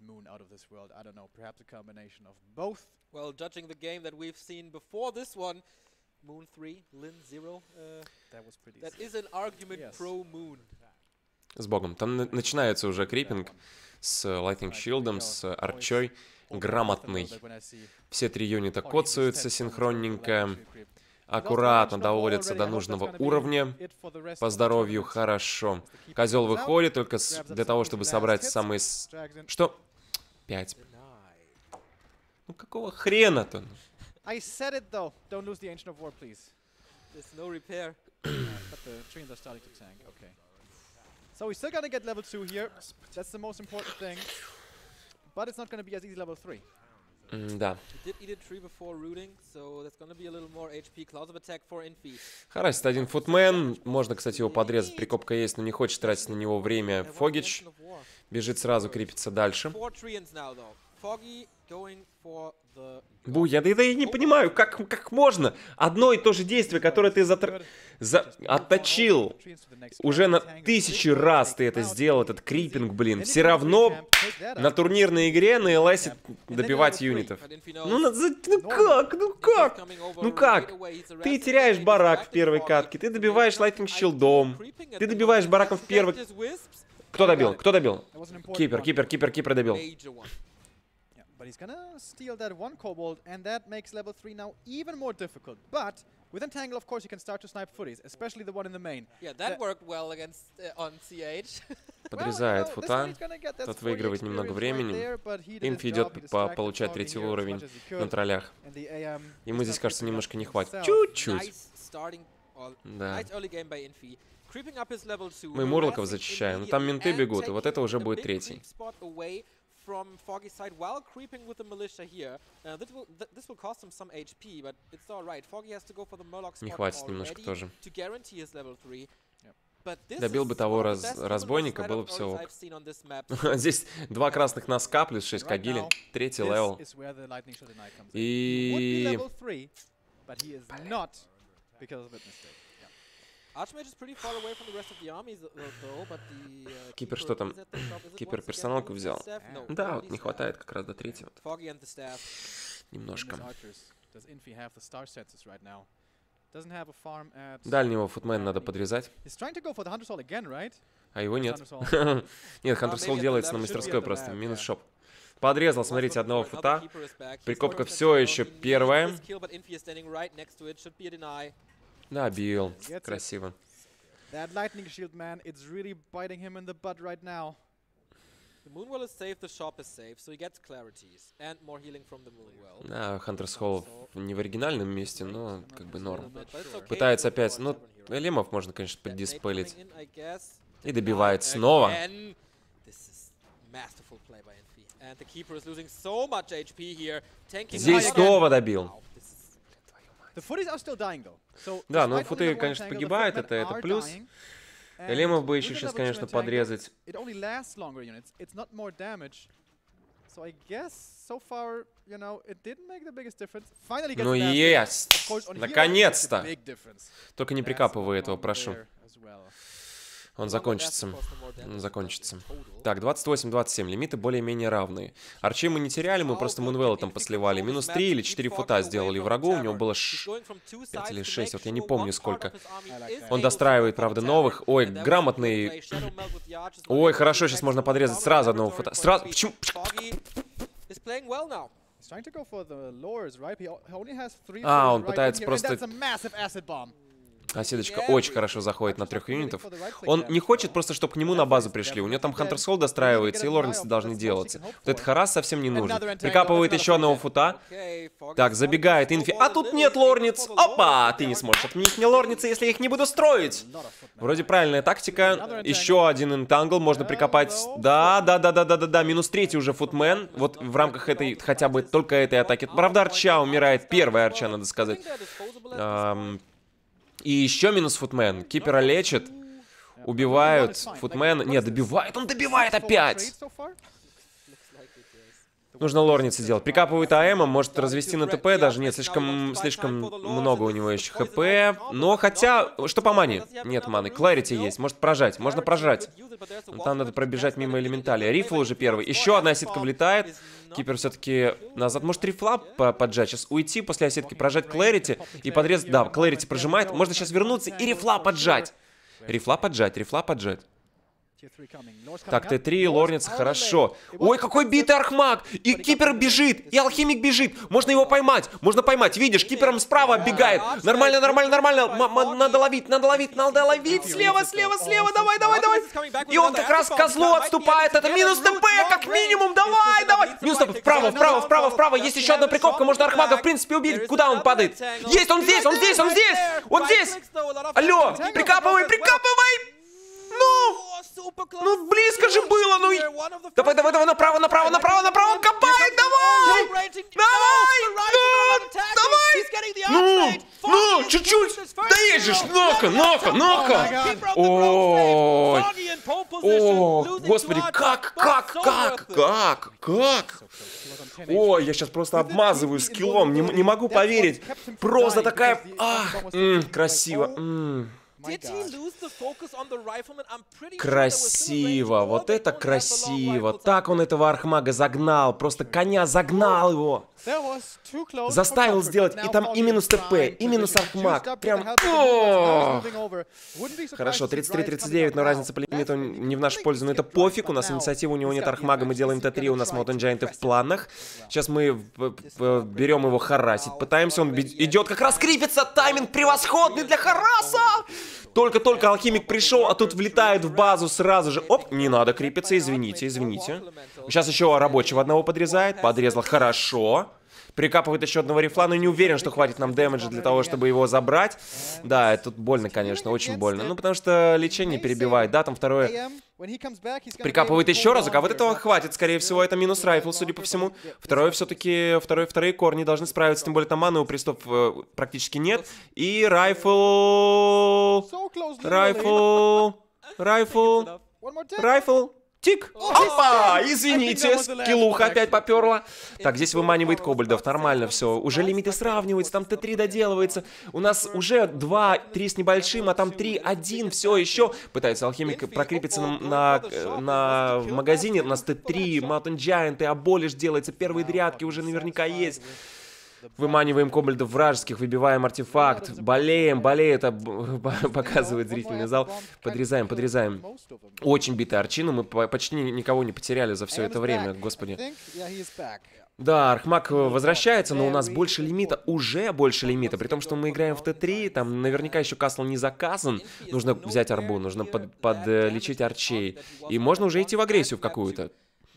Moon 3, Lin 0. That is an argument pro Moon. С богом. Там начинается уже крипинг с Lightning Shield'ом, с Арчой. Грамотный. Все 3 юнита коцаются синхронненько. Аккуратно доводятся до нужного уровня. По здоровью хорошо. Козел выходит только для того, чтобы собрать самые... Что? 5. Ну какого хрена-то? I said it though. Don't lose the Ancient of War, please. There's no repair. But the trees are starting to tank. Okay. So we're still gonna get level 2 here. That's the most important thing. But it's not gonna be as easy level 3. Да. Харасит один футмен. Можно, кстати, его подрезать. Прикопка есть, но не хочет тратить на него время. Фогич бежит сразу, крепится дальше. Foggy going for the... Бу, я не понимаю, как можно одно и то же действие, которое ты отточил. Уже на 1000 раз ты это сделал, этот крипинг, блин. Все равно на турнирной игре на ЛС добивать юнитов. Ну как? Ты теряешь барак в первой катке, ты добиваешь лайтинг щилдом, ты добиваешь бараком в первой... Кто добил? Кто добил? Кипер добил. But he's gonna steal that one Kobold, and that makes level 3 now even more difficult. But with Entangle, of course, you can start to snipe footies, especially the one in the main. Yeah, that worked well against on CH. Подрезает фута, тот выигрывает немного времени. Инфи идет получать 3-й уровень на троллях. Ему здесь, кажется, немножко не хватит. Чуть-чуть. Да. Мы Мурлоков зачищаем, но там менты бегут, и вот это уже будет 3-й. From Foggy's side while creeping with the militia here. This will cost him some HP, but it's all right. Foggy has to go for the Murloc spot already to guarantee his level 3. Добил бы того разбойника, было бы все ок. Здесь 2 красных носка плюс 6 кагили, 3-й левел. И... Кипер что там? Кипер персоналку взял. Да, вот не хватает как раз до 3-го. Немножко. Дальнего футмена надо подрезать. А его нет. Нет, Хантерсол делается на мастерской просто. Минус шоп. Подрезал, смотрите, одного фута. Прикопка все еще первая. Да, бил. Красиво. That lightning shield, man, it's really biting him in the butt right now. The Moonwell is safe, the shop is safe, so he gets clarities and more healing from the Moonwell. Да, Хантерс Холл не в оригинальном месте, но как бы норм. Пытается опять, ну, Элемов можно, конечно, поддиспелить. И добивает снова. Здесь снова добил. Да, но футы, конечно, погибают, это плюс. Элемов бы еще сейчас, конечно, подрезать. Ну есть! Наконец-то! Только не прикапывай этого, прошу. Он закончится. Он закончится. Так, 28-27. Лимиты более-менее равные. Арчей мы не теряли, мы просто Мунвелла там посливали. Минус 3 или 4 фута сделали врагу. У него было 5 или 6. Вот я не помню сколько. Он достраивает, правда, новых. Ой, грамотный. Ой, хорошо, сейчас можно подрезать сразу одного фута. Сразу. Почему? А, он пытается просто... Оседочка очень хорошо заходит на 3 юнитов. Он не хочет просто, чтобы к нему на базу пришли. У него там Хантерс Холл достраивается, и Лорнцы должны делаться. Вот этот харас совсем не нужен. Прикапывает еще одного фута. Так, забегает Инфи. А тут нет Лорниц. Опа! Ты не сможешь отменить мне Лорницы, если я их не буду строить. Вроде правильная тактика. Еще один интангл можно прикопать. Да. Минус 3 уже футмен. Вот в рамках этой, хотя бы только этой атаки. Правда, Арча умирает. Первая Арча, надо сказать. И еще минус футмен. Кипера лечит. Убивают. Футмен... Не, добивает. Он добивает опять. Нужно лорницы делать. Прикапывает АМ, может развести на ТП. Даже нет, слишком много у него еще ХП. Но хотя... Что по мане? Нет маны. Кларити есть. Может прожать. Можно прожать. Но там надо пробежать мимо элементали. Рифл уже первый. Еще одна осетка влетает. Кипер все-таки назад. Может рифла поджать. Сейчас уйти после осетки, прожать Кларити и подрезать. Да, Кларити прожимает. Можно сейчас вернуться и рифла поджать. Рифла поджать. Так, Т3, Лорница, хорошо. Ой, какой битый Архмаг! И Кипер бежит, и Алхимик бежит. Можно его поймать, видишь, Кипером справа бегает. Нормально. Надо ловить. Слева, давай. И он как раз к козлу отступает. Это минус ТП, как минимум, давай. Минус ТП, вправо. Есть еще одна прикопка, можно Архмага, в принципе, убить. Куда он падает? Есть, он здесь. Алло, прикапывай. Ну, близко же было, Давай, направо, копай, давай! Ну, чуть-чуть! Да есть же, нока! Ой! О, господи, как? Ой, я сейчас просто обмазываю скиллом, не могу поверить. Просто такая... красиво. Красиво, вот это красиво. Так он этого Архмага загнал, просто коня загнал его. Заставил сделать, и там и минус ТП, и минус Архмаг. Прям... Хорошо, 33-39, но разница по лимиту не в нашу пользу, но это пофиг. У нас инициатива, у него нет Архмага, мы делаем Т3, у нас Mountain Giant в планах. Сейчас мы берем его харасить, пытаемся, он идет как раз крипится, тайминг превосходный для хараса! Только-только алхимик пришел, а тут влетает в базу сразу же. Оп, не надо крипиться, извините. Сейчас еще рабочего одного подрезает. Подрезал хорошо. Прикапывает еще одного рифла, но не уверен, что хватит нам дэмэджа для того, чтобы его забрать. Да, это больно, конечно, очень больно. Ну, потому что лечение перебивает, да, там второе... Прикапывает еще разок, а вот этого хватит, скорее всего, это минус райфл, судя по всему. Второе все-таки, вторые корни должны справиться, тем более там маны у пристов практически нет. И райфл... Тик! Опа! Извините, скиллуха опять поперла. Так, здесь выманивает кобальдов, нормально все. Уже лимиты сравниваются, там Т3 доделывается. У нас уже 2-3 с небольшим, а там 3-1, все еще. Пытается алхимик прокрепиться на магазине. У нас Т3, Mountain Giant и Аболиш делается. Первые дрядки уже наверняка есть. Выманиваем кобальдов вражеских, выбиваем артефакт, болеет, показывает зрительный зал. Подрезаем. Очень битая арчина, мы почти никого не потеряли за все это время, господи. Да, Архмаг возвращается, но у нас больше лимита, уже больше лимита, при том, что мы играем в Т3, там наверняка еще касл не заказан, нужно взять арбу, нужно подлечить арчей, и можно уже идти в агрессию в какую-то.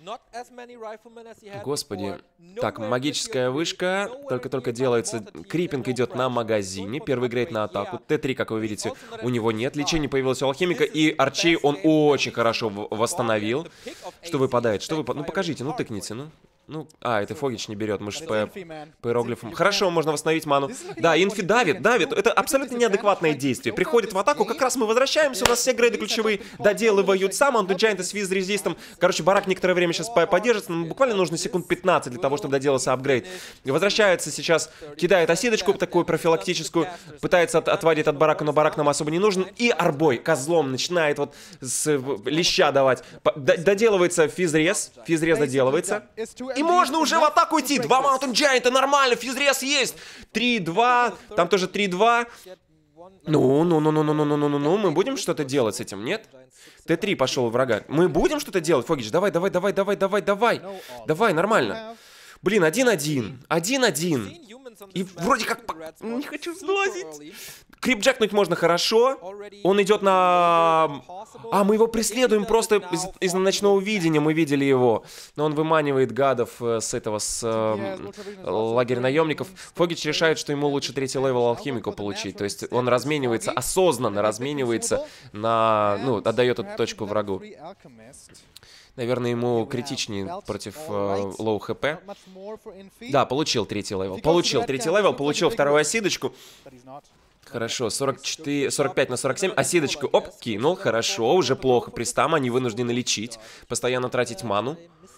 Господи. Так, магическая вышка. Только-только делается. Крипинг идет на магазине. Первый грейд на атаку. Т3, как вы видите, у него нет. Лечение появилось у алхимика. И арчей он очень хорошо восстановил. Что выпадает? Ну, покажите, ну, тыкните, ну, это Фогич не берет, мы же по иероглифам. Хорошо, можно восстановить ману. Да, инфи давит. Это абсолютно неадекватное действие. Приходит в атаку, как раз мы возвращаемся, у нас все грейды ключевые доделывают сам, он Giant с виз-резистом. Короче, барак некоторое время сейчас подержится, но буквально нужно секунд 15 для того, чтобы доделался апгрейд. Возвращается сейчас, кидает осидочку такую профилактическую, пытается отводить от барака, но барак нам особо не нужен. И арбой козлом начинает вот с леща давать. Доделывается физрез доделывается. И можно уже в атаку идти. 2 Mountain Giant, нормально, физрез есть. 3-2, там тоже 3-2. Ну, мы будем что-то делать с этим, нет? Т3 пошел у врага. Мы будем что-то делать, Фогич? Давай. Давай, нормально. Блин, 1-1. И вроде как... Не хочу сглазить. Крипджекнуть можно хорошо. Он идет на... мы его преследуем просто из ночного видения. Мы видели его. Но он выманивает гадов с лагеря наемников. Фогич решает, что ему лучше 3-й левел алхимику получить. То есть он разменивается, осознанно разменивается на... отдает эту точку врагу. Наверное, ему критичнее против лоу хп. Да, получил 3-й левел. Получил вторую осидочку. Хорошо, 45 на 47. Осидочку, кинул. Хорошо, уже плохо. Пристам, они вынуждены лечить. Постоянно тратить ману.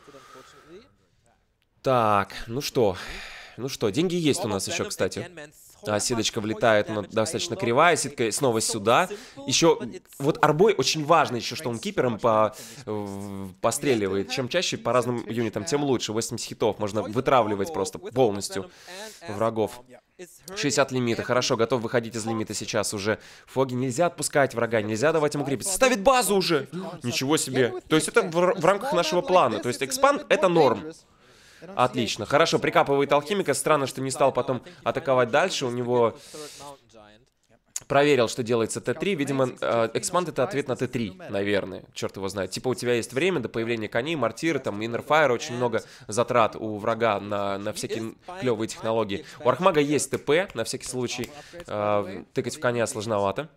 Так, ну что, деньги есть у нас еще, кстати. Сеточка влетает, но достаточно кривая. Сетка снова сюда. Еще, вот арбой очень важно еще, что он кипером постреливает. Чем чаще по разным юнитам, тем лучше. 80 хитов можно вытравливать просто полностью врагов. 60 лимита. Хорошо, готов выходить из лимита сейчас уже. Фоги нельзя отпускать врага, нельзя давать ему крипиться. Ставит базу уже! Ничего себе. То есть это в рамках нашего плана. То есть экспанд это норм. Отлично. Хорошо, прикапывает алхимика. Странно, что не стал потом атаковать дальше. У него... Проверил, что делается Т3. Видимо, экспанд это ответ на Т3, наверное. Черт его знает. Типа у тебя есть время до появления коней, мортиры, там, иннерфайр. Очень много затрат у врага на всякие клевые технологии. У Архмага есть ТП, на всякий случай. Тыкать в коня сложновато.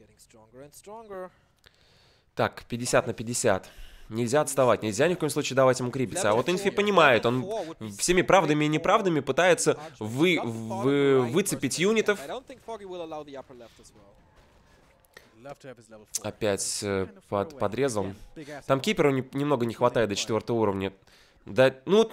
Так, 50 на 50. Нельзя отставать, нельзя ни в коем случае давать ему крипиться. А вот Инфи понимает, он всеми правдами и неправдами пытается выцепить юнитов. Опять подрезал. Там киперу немного не хватает до 4-го уровня. Да, ну...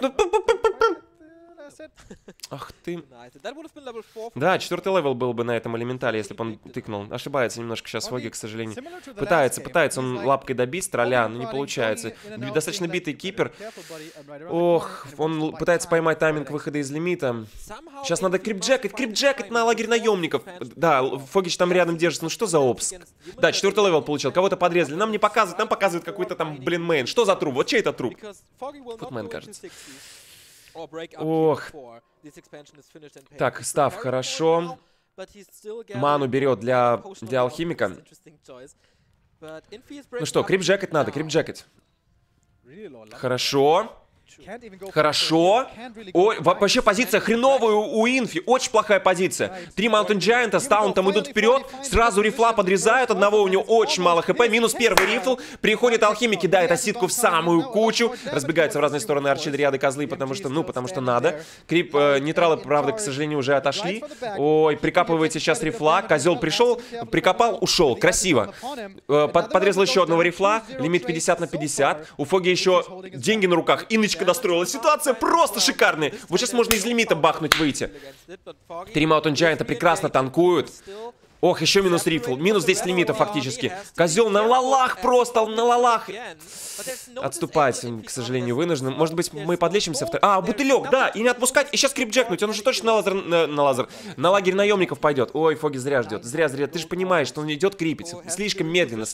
Ах ты. Да, 4-й левел был бы на этом элементале, если бы он тыкнул. Ошибается немножко сейчас Фоги, к сожалению. Пытается он лапкой добить тролля, но не получается. Достаточно битый кипер. Ох, он пытается поймать тайминг выхода из лимита. Сейчас надо крипджекать на лагерь наемников. Да, Фогич там рядом держится. Ну что за обск? Да, 4-й левел получил. Кого-то подрезали. Нам не показывают, нам показывают какой-то там, блин, мейн. Что за труп? Вот чей это труп? Футмен, кажется. Ох. Так, став, хорошо. Ману берет для алхимика. Ну что, крипджекать надо, крипджекать. Хорошо. Хорошо. Ой, вообще позиция хреновая у Инфи. Очень плохая позиция. 3 Mountain Giant с таунтом идут вперед. Сразу рифла подрезают. Одного у него очень мало хп. Минус первый рифл. Приходит алхимик, кидает оситку в самую кучу. Разбегаются в разные стороны арчи-дриады козлы, потому что надо. Крип, нейтралы, правда, к сожалению, уже отошли. Ой, прикапывается сейчас рифла. Козел пришел, прикопал, ушел. Красиво. Подрезал еще одного рифла. Лимит 50 на 50. У Фоги еще деньги на руках. Иночка достроилась. Ситуация просто шикарная. Вот сейчас можно из лимита бахнуть, выйти. 3 Mountain Giant прекрасно танкуют. Ох, еще минус рифл. Минус 10 лимитов фактически. Козел на лалах просто, на лалах. Отступать, к сожалению, вынужден. Может быть, мы подлечимся в... А, бутылек, да, и не отпускать, и сейчас крипджекнуть. Он уже точно на лагерь наемников пойдет. Ой, Фоги зря ждет. Зря. Ты же понимаешь, что он идет крипить. Слишком медленно.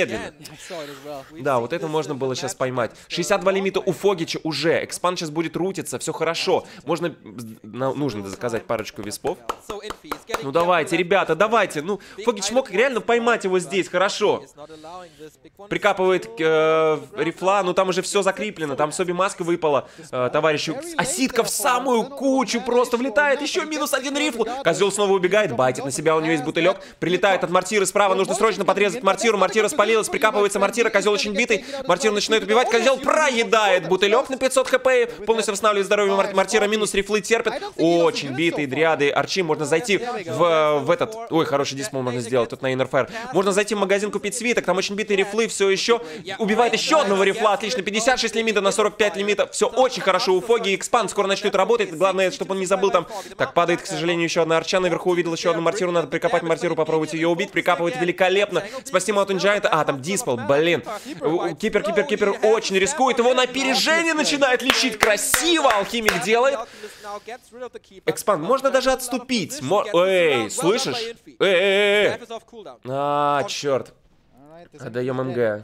Да, вот это можно было сейчас поймать. 62 лимита у Фогича уже. Экспан сейчас будет рутиться, все хорошо. Нужно заказать парочку виспов. Ну давайте, ребята, давайте. Ну, Фогич мог реально поймать его здесь, хорошо. Прикапывает рифла, ну там уже все закреплено. Там Соби маска выпала товарищу. Оситка в самую кучу просто влетает. Еще минус 1 рифл. Козел снова убегает, байтит на себя, у него есть бутылек. Прилетает от мортиры справа, нужно срочно подрезать мортиру. Мортира спалилась, прикапывается мортира, козел очень битый. Мортир начинает убивать, козел проедает бутылек на 500 хп. Полностью восстанавливает здоровье мортира, минус рифлы терпит. Очень битые дриады арчи. Можно зайти в этот... Ой, хороший диспл можно сделать тут на Innerfire. Можно зайти в магазин, купить свиток, там очень битые рифлы, все еще. Убивает еще одного рифла, отлично. 56 лимита на 45 лимита. Все очень хорошо у Фоги. Экспанд скоро начнет работать. Главное, чтобы он не забыл там. Так, падает, к сожалению, еще одна арча. Наверху увидел еще одну мортиру. Надо прикопать мортиру, попробовать ее убить. Прикапывает великолепно. Спасти Mountain Giant. А, там диспл, блин. Кипер очень рискует. Его на опережение начинает лечить. Красиво алхимик делает. Экспанд, можно даже отступить. Эй, слышишь? Эй. А, черт. Отдаем МГ.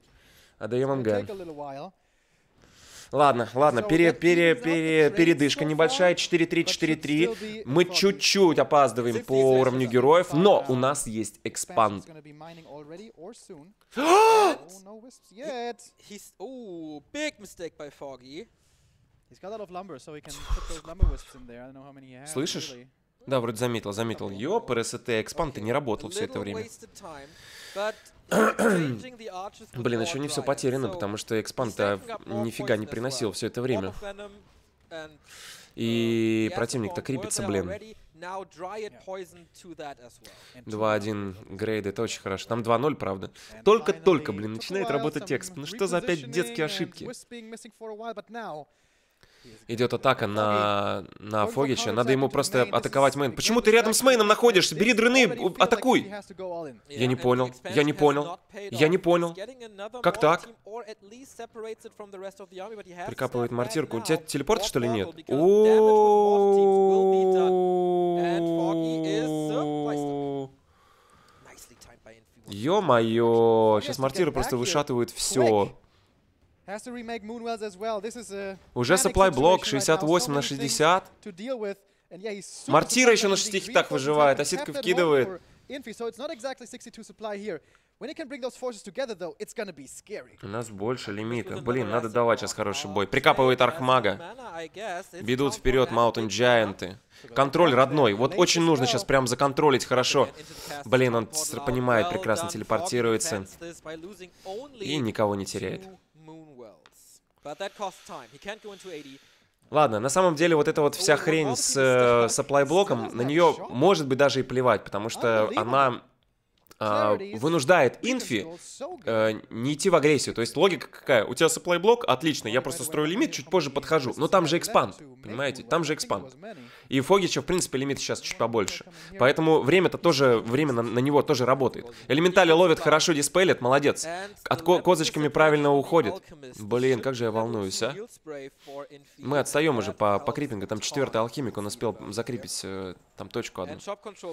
Ладно, передышка небольшая, 4-3, 4-3. Мы чуть-чуть опаздываем по уровню героев, но у нас есть экспанд. Слышишь? Да, вроде заметил. Ёп, РСТ, экспанд не работал все это время. Блин, еще не все потеряно, потому что экспанд-то нифига не приносил все это время. И противник-то крипится, блин. 2-1 грейд, это очень хорошо. Там 2-0, правда. Только, блин, начинает работать эксп. Ну что за опять детские ошибки? Идет атака на Фогича. Надо ему просто атаковать мейн. Почему ты рядом с мейном находишься? Бери дрыны, атакуй. Я не понял. Как так? Прикапывает мортирку. У тебя телепорт, что ли, нет? Ё-моё. Сейчас мортиры просто вышатывают все. Уже supply блок 68 на 60. Мортира еще на 6 хитах выживает, а ситка вкидывает. У нас больше лимита. Блин, надо давать сейчас хороший бой. Прикапывает Архмага. Ведут вперед Mountain Giant. Контроль родной. Вот очень нужно сейчас прям законтролить хорошо. Блин, он понимает, прекрасно телепортируется. И никого не теряет. Ладно, на самом деле вот эта вот вся хрень с supply блоком, на нее может быть даже и плевать, потому что вынуждает Инфи не идти в агрессию. То есть логика какая? У тебя сапплай-блок, отлично, я просто строю лимит, чуть позже подхожу. Но там же экспанд, понимаете? Там же экспанд. И у Фогича, в принципе, лимит сейчас чуть побольше. Поэтому время-то тоже, время на него тоже работает. Элементали ловят хорошо, диспелят, молодец. От козочками правильно уходит. Блин, как же я волнуюсь, а? Мы отстаем уже по крипингу. Там 4-й алхимик, он успел закрипить там точку одну.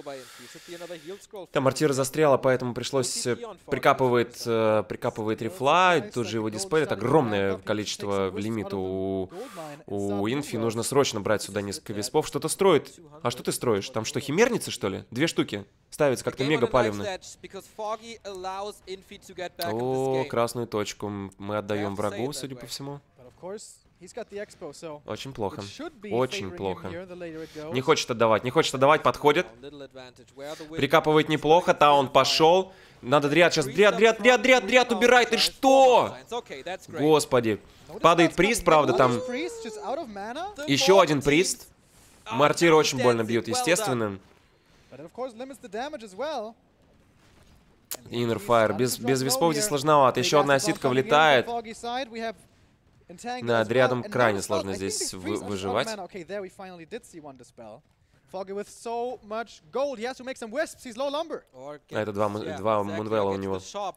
Там мортира застряла, поэтому пришлось прикапывает рифла, тут же его диспелит. Огромное количество лимита у Инфи. Нужно срочно брать сюда несколько виспов. Что-то строит. А что ты строишь? Там что, химерницы, что ли? 2 штуки. Ставится как-то мега палевно. О, красную точку мы отдаем врагу, судя по всему. Очень плохо. Очень плохо. Не хочет отдавать, подходит. Прикапывает неплохо, таун пошел. Надо дриад сейчас. Дриад, убирай, ты что? Господи. Падает прист, правда, там. Еще один прист. Мортир очень больно бьет, естественно. Иннерфайр. Без виспов здесь сложновато. Еще одна ситка влетает. Да, рядом крайне сложно здесь выживать. Это два мунвелла у него.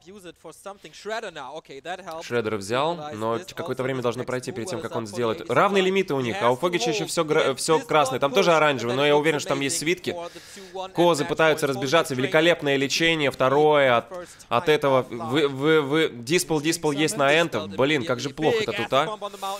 Шреддер взял, но какое-то время должно пройти перед тем, как он сделает. Равные лимиты у них, а у Фогича еще все красное. Там тоже оранжевый, но я уверен, что там есть свитки. Козы пытаются разбежаться. Великолепное лечение. Второе от этого. Диспел есть на энтов. Блин, как же плохо-то тут, а?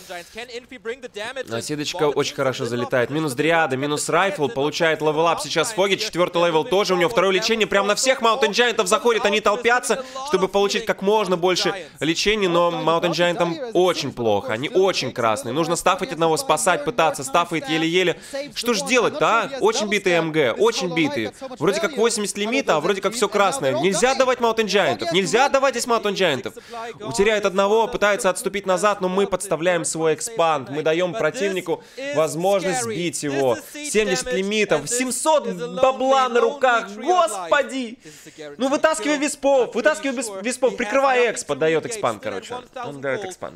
Сидочка очень хорошо залетает. Минус дриада, минус райфл. Получает левелап сейчас Фогич, 4-й левел тоже, у него второе лечение, прям на всех Mountain Giant'ов заходит, они толпятся, чтобы получить как можно больше лечений, но Mountain Giant'ам очень плохо, они очень красные, нужно стафать одного, спасать, пытаться, стафает еле-еле. Что ж делать-то, а? Очень битые МГ, очень битые, вроде как 80 лимита, а вроде как все красное. Нельзя давать Mountain Giant'ов, нельзя давать здесь Mountain Giant'ов. Утеряет одного, пытается отступить назад, но мы подставляем свой экспанд, мы даем противнику возможность сбить его. 70 лимитов. 700 бабла на руках, господи! Ну вытаскивай виспов, прикрывай экспо, дает экспанд, короче. Он дает экспанд.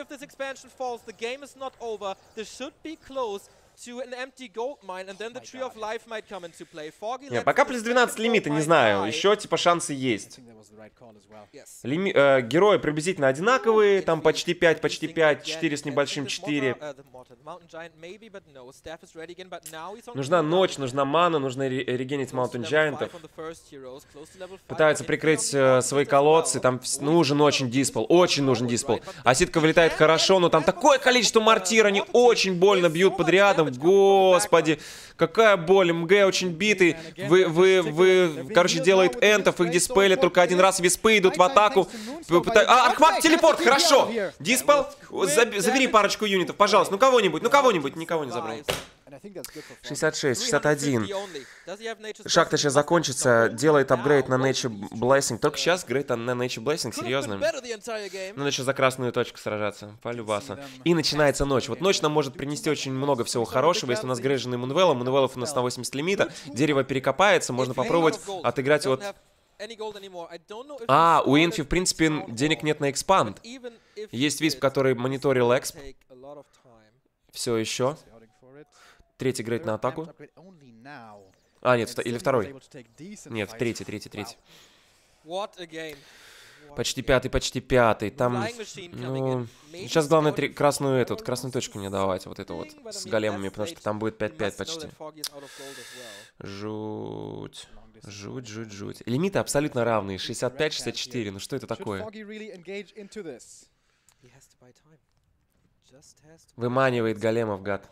Нет, пока плюс 12 лимита, не знаю, еще типа шансы есть. Герои приблизительно одинаковые, там почти 5, 4 с небольшим 4. Нужна ночь, нужна мана, нужно регенить Mountain Giant'ов. Пытаются прикрыть свои колодцы, там нужен очень диспел, очень нужен диспел. А ситка вылетает хорошо, но там такое количество мортир, они очень больно бьют под рядом. Господи, какая боль, МГ очень битый. Короче, делает энтов, их диспелят только один раз, виспы идут в атаку. Архмаг телепорт, хорошо. Диспел, забери парочку юнитов, пожалуйста, ну кого-нибудь, никого не забрал. 66, 61. Шахта сейчас закончится, делает апгрейд на Nature Blessing. Только сейчас апгрейд на Nature Blessing, серьезно. Надо сейчас за красную точку сражаться, полюбаса. И начинается ночь. Вот ночь нам может принести очень много всего хорошего, если у нас грейженный Мунвелл, Мунвеллов у нас на 80 лимита, дерево перекопается, можно попробовать отыграть вот... У Инфи, в принципе, денег нет на экспанд. Есть висп, который мониторил эксп. Все еще. Третий грейд на атаку. Нет, или второй. Нет, третий. Почти пятый. Там, ну... Сейчас главное красную точку не давать, вот эту вот, с големами, потому что там будет 5-5 почти. Жуть. Лимиты абсолютно равные, 65-64, ну что это такое? Выманивает големов, гад.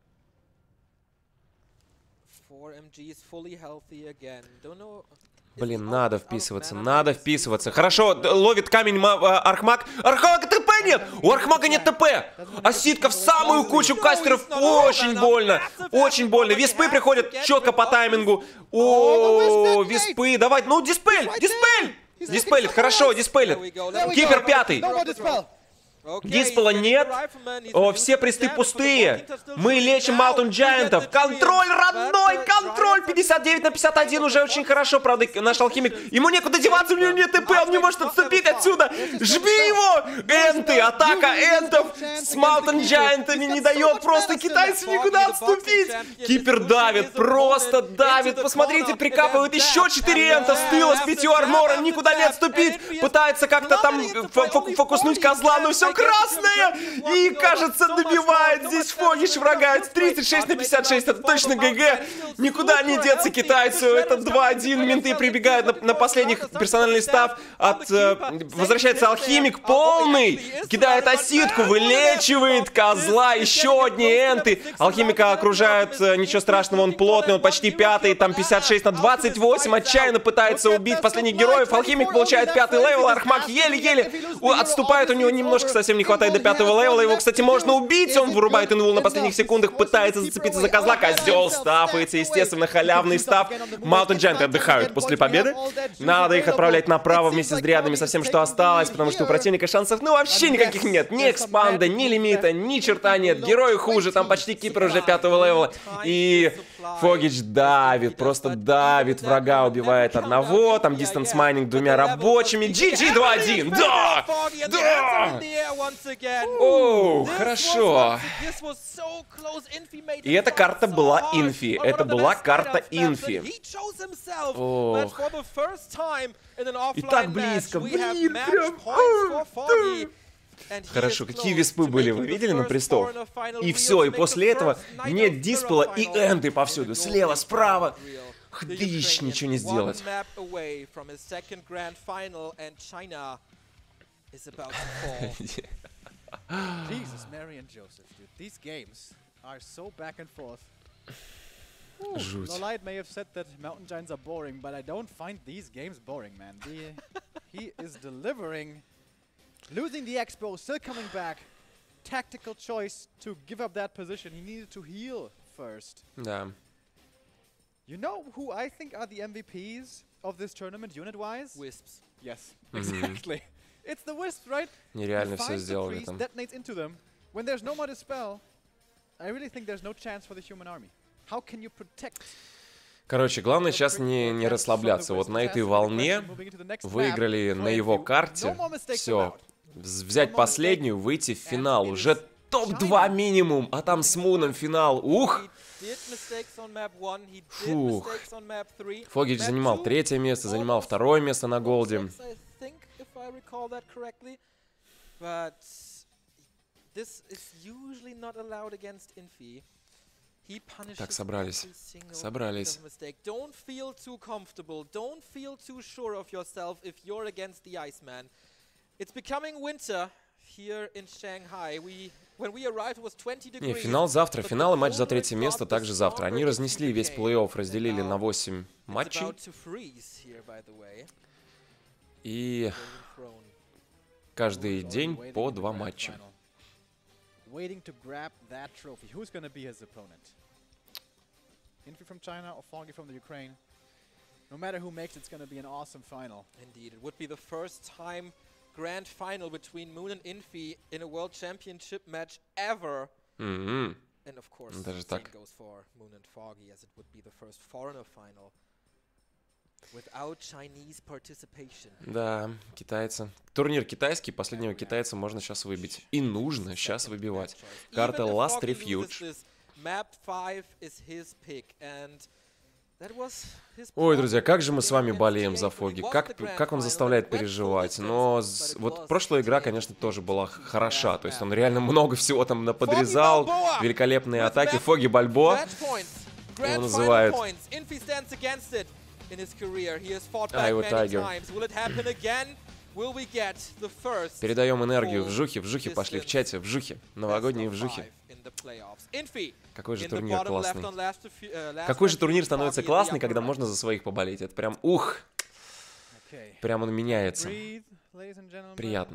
Блин, надо вписываться. Хорошо, ловит камень Архмаг. Архмага ТП нет! У Архмага нет ТП! А ситка в самую кучу кастеров. Очень больно. Виспы приходят четко по таймингу. О, виспы, давай, ну диспель! Диспелит, хорошо, диспелит. Кипер 5-й. Диспела нет. О, все присты пустые. Мы лечим Mountain Giant'ов. Контроль, родной, контроль. 59/51 уже очень хорошо, правда, наш алхимик. Ему некуда деваться, у него нет ТП, он не может отступить отсюда. Жми его! Энты, атака энтов с Mountain Giant'ами не дает просто китайцу никуда отступить. Кипер давит, просто давит. Посмотрите, прикапывает еще 4 энта с тыла с 5 армором, никуда не отступить. Пытается как-то там фокуснуть козла, но все красное. И, кажется, добивает здесь Фогич врага. 36/56, это точно ГГ. Никуда не деться китайцу. Это 2-1. Менты прибегают на последних персональный став. Возвращается алхимик полный. Кидает осидку, вылечивает козла. Еще одни энты. Алхимика окружают, ничего страшного, он плотный, он почти пятый. Там 56/28. Отчаянно пытается убить последних героев. Алхимик получает 5-й левел. Архмаг еле-еле отступает. У него немножко совсем не хватает до 5-го левела. Его, кстати, можно убить. Он вырубает инвул на последних секундах. Пытается зацепиться за козла. Козел стафается, естественно, халявный стаф. Mountain Giant отдыхают после победы. Надо их отправлять направо вместе с дриадами со всем, что осталось, потому что у противника шансов, ну, вообще никаких нет. Ни экспанда, ни лимита, ни черта нет. Герои хуже, там почти Кипер уже 5-го левела. И Фогич давит, просто давит врага, убивает одного. Там дистанс майнинг 2 рабочими. GG 2-1. Да! Да! О, хорошо. И эта карта была инфи. Это была карта инфи. Ох. И так близко. Блин, прям. Хорошо, какие виспы были, вы видели на престол? И все, и после этого нет диспела и энты повсюду. Слева, справа. Хдыщ, ничего не сделать. Jesus, Mary and Joseph, dude. These games are so back and forth. Жуть. Nolight may have said that Mountain Giants are boring, but I don't find these games boring, man. He is delivering. Losing the Expo, still coming back. Tactical choice to give up that position. He needed to heal first. Да. You know who I think are the MVPs of this tournament unit-wise? Wisps. Yes, exactly. It's the Wisps, right? Нереально все сделали там. Detonates into them. When there's no more dispel, I really think there's no chance for the human army. How can you protect? Короче, главное сейчас не расслабляться. Вот на этой волне выиграли на его карте. Все. Взять последнюю, выйти в финал. Уже топ-2 минимум, а там с Муном финал. Ух! Фух. Фогич занимал 3-е место, занимал 2-е место на голде. Так, собрались. Собрались. Не, финал завтра. Финал и матч за 3-е место также завтра. Они разнесли весь плей-офф, разделили на 8 матчей. И каждый день по 2 матча. Waiting to grab that trophy. Who's going to be his opponent? Infi from China or Foggy from the Ukraine? No matter who makes it, it's going to be an awesome final. Indeed, it would be the first time grand final between Moon and Infi in a World Championship match ever. And of course, the same goes for Moon and Foggy, as it would be the first foreigner final without Chinese participation. Да, китайцы. Турнир китайский, последнего китайца можно сейчас выбить. И нужно сейчас выбивать. Карта Last Refuge. Ой, друзья, как же мы с вами болеем за Фоги. Как он заставляет переживать. Но вот прошлая игра, конечно, тоже была хороша. То есть он реально много всего там наподрезал. Великолепные атаки. Фоги Бальбоа его называют. А, его Тайгер. Передаем энергию. Вжухи пошли в чате. Вжухи. Новогодние вжухи. Какой же турнир классный. Какой же турнир становится классный, когда можно за своих поболеть. Это прям ух. Прям он меняется. Приятно.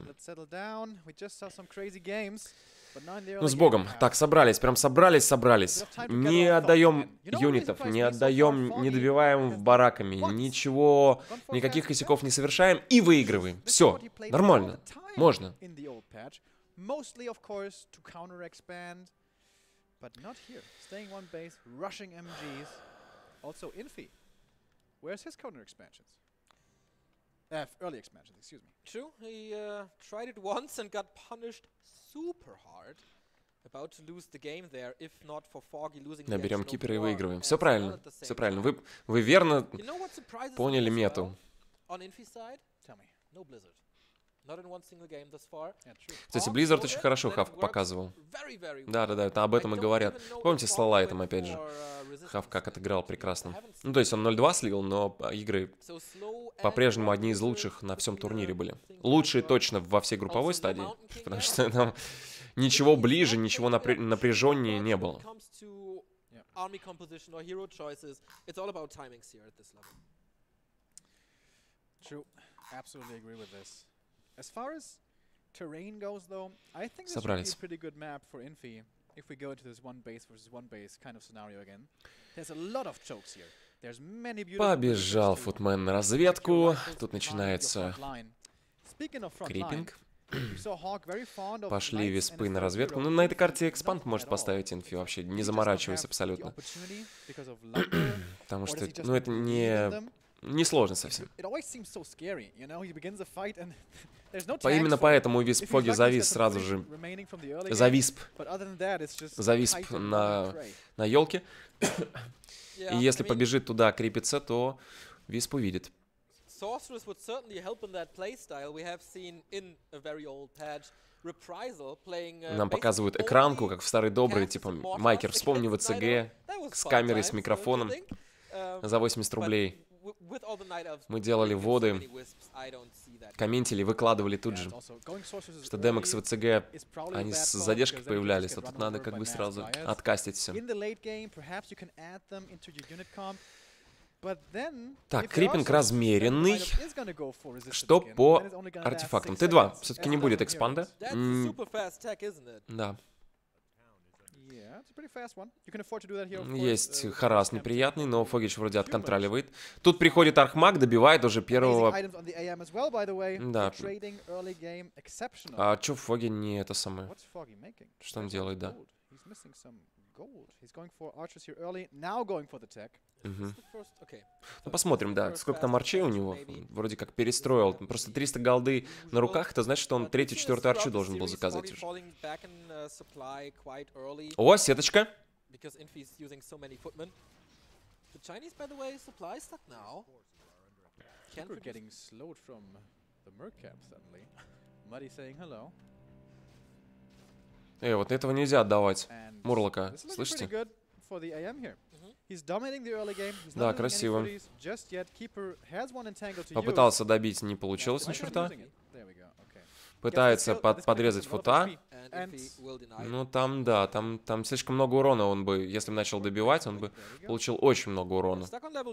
Ну, с Богом. Так, собрались, прям собрались. Не отдаем юнитов, не отдаем, не добиваем бараками, ничего, никаких косяков не совершаем и выигрываем. Все, нормально, можно. Mostly, of course, to counter expand, but not here. Staying one base, rushing MGs. Also, Infi. Where's his counter expansions? Early expansions, excuse me. True, he tried it once and got punished super hard. About to lose the game there, if not for Foggy losing. Да, берем кипера и выигрываем. Все правильно, все правильно. Вы верно поняли мету. On Infi side, Tell me. no Blizzard. Not in one single game thus far. Yeah, true. Кстати, Blizzard очень хорошо хавку показывал. Да-да-да, это об этом и говорят. Помните, с Лалайтом, опять же. Хав как отыграл прекрасно. Ну, то есть он 0-2 слил, но игры по-прежнему одни из лучших на всем турнире были. Лучшие точно во всей групповой стадии, потому что там ничего ближе, ничего напряженнее не было. True. Absolutely agree with this. As far as terrain goes, though, I think this would be a pretty good map for Infi if we go into this one base versus one base kind of scenario again. There's a lot of chokes here. There's many beautiful. Побежал Футмен на разведку. Тут начинается крипинг. Пошли виспы на разведку. Ну, на этой карте экспанд может поставить Инфи вообще, не заморачиваясь абсолютно. Потому что, ну, это не сложно совсем. Именно поэтому Висп Фоги завис сразу же. Зависп на елке. И если побежит туда крепиться, то Висп увидит. Нам показывают экранку, как в старый добрый, типа Майкер, вспомни ВЦГ, с камерой, с микрофоном за 80 рублей. Мы делали воды, комментили, выкладывали тут же. Что демок с ВЦГ, они с задержкой появлялись, а тут надо как бы сразу откастить все. Так, крипинг размеренный. Что по артефактам? Т2. Все-таки не будет экспанда. Да. Есть харас неприятный, но Фогич вроде отконтроливает. Тут приходит Архмаг, добивает уже первого. Да. А чё Фоги не это самое? Что он делает, да? Ну, посмотрим, да, сколько там арчей у него. Вроде как перестроил. Просто 300 голды на руках, это значит, что он 3-4 арчу должен был заказать уже. О, сеточка. Вот этого нельзя отдавать. Мурлока, слышите? Да, красиво. Попытался добить, не получилось ни черта. Пытается подрезать Фута. Ну там, да, там слишком много урона он бы, если бы начал добивать, он бы получил очень много урона.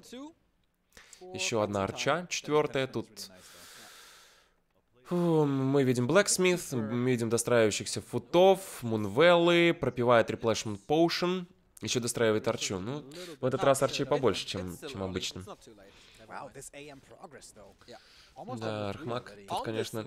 Еще одна арча, 4-я тут. Мы видим Blacksmith, мы видим достраивающихся футов, Мунвеллы, пропивает Replacement Potion. Еще достраивает арчу. Ну, в этот раз арчей побольше, чем обычно. Да, Архмаг тут, конечно,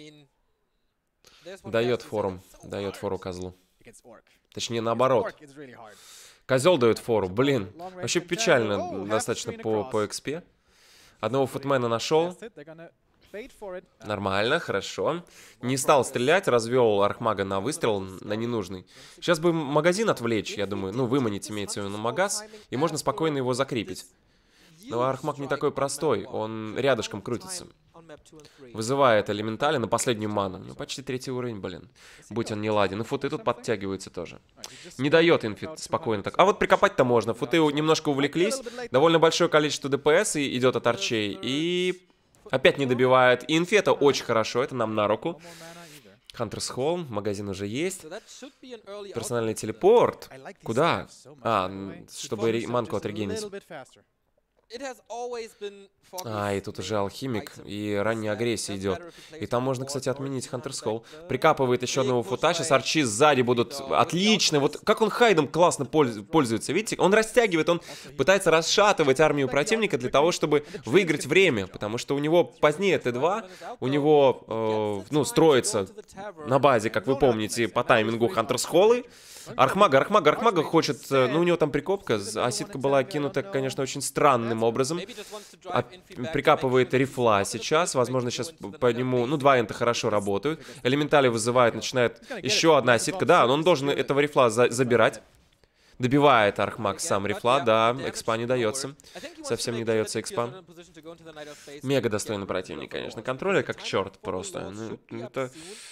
дает фору козлу. Точнее, наоборот. Козел дает фору. Блин, вообще печально достаточно по экспе. Одного футмена нашел. Нормально, хорошо. Не стал стрелять, развел Архмага на выстрел, на ненужный. Сейчас бы магазин отвлечь, я думаю. Ну, выманить имеется в виду на магаз, и можно спокойно его закрепить. Но Архмаг не такой простой, он рядышком крутится. Вызывает элементали на последнюю ману. Ну, почти 3-й уровень, блин. Будь он не ладен. Ну, футы тут подтягиваются тоже. Не дает инфит спокойно так. А вот прикопать-то можно. Футы немножко увлеклись. Довольно большое количество ДПС идет от арчей. И опять не добивает. Инфи это очень хорошо, это нам на руку. Хантерс Холл, магазин уже есть. Персональный телепорт. Куда? А, чтобы манку отрегенить. А, и тут уже алхимик, и ранняя агрессия идет. И там можно, кстати, отменить Хантерс Холл. Прикапывает еще одного фута, сейчас арчи сзади будут. Отлично, вот как он хайдом классно пользуется, видите? Он растягивает, он пытается расшатывать армию противника для того, чтобы выиграть время, потому что у него позднее Т2, у него, ну, строится на базе, как вы помните, по таймингу Хантерс Холлы. Архмага хочет, ну, у него там прикопка, а ситка была кинута, конечно, очень странным образом. Прикапывает рифла сейчас, возможно, сейчас по нему, ну, два энта хорошо работают. Элементали вызывает, начинает еще одна ситка, да, но он должен этого рифла забирать. Добивает Архмаг сам рифла, да, экспа не дается. Совсем не дается экспа. Мега достойный противник, конечно. Контролер как черт просто. Ну, это...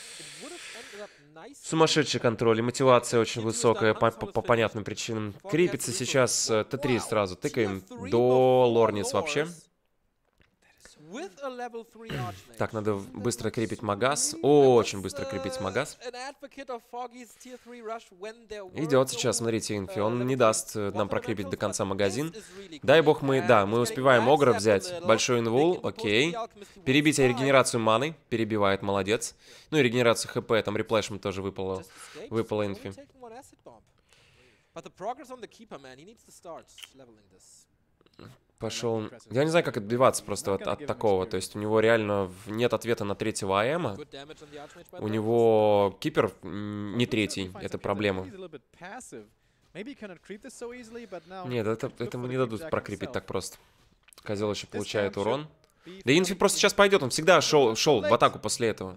Сумасшедший контроль, и мотивация очень высокая по понятным причинам. Крипится сейчас Т3 сразу, тыкаем до Лорниц вообще. Так, надо быстро крепить Магас. Очень быстро крепить Магас. Идет сейчас, смотрите, инфи. Он не даст нам прокрепить до конца магазин. Дай бог мы... Да, мы успеваем Огра взять. Большой инвул, окей. Перебить регенерацию маны. Перебивает, молодец. Ну и регенерацию хп, там реплэшем тоже выпало инфи. Пошел. Я не знаю, как отбиваться просто от такого. То есть у него реально нет ответа на третьего АМа. У него кипер не третий. Это проблема. Нет, это ему не дадут прокрепить так просто. Козел еще получает урон. Да инфи просто сейчас пойдет. Он всегда шел в атаку после этого.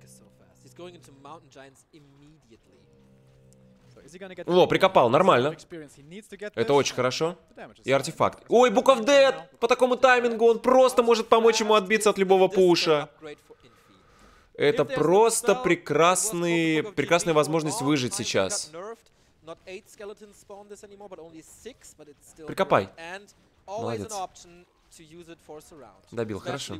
О, прикопал, нормально. Это очень хорошо. И артефакт. Ой, Book of Dead! По такому таймингу он просто может помочь ему отбиться от любого пуша. Это просто прекрасная возможность выжить сейчас. Прикопай. Молодец. Добил, хорошо.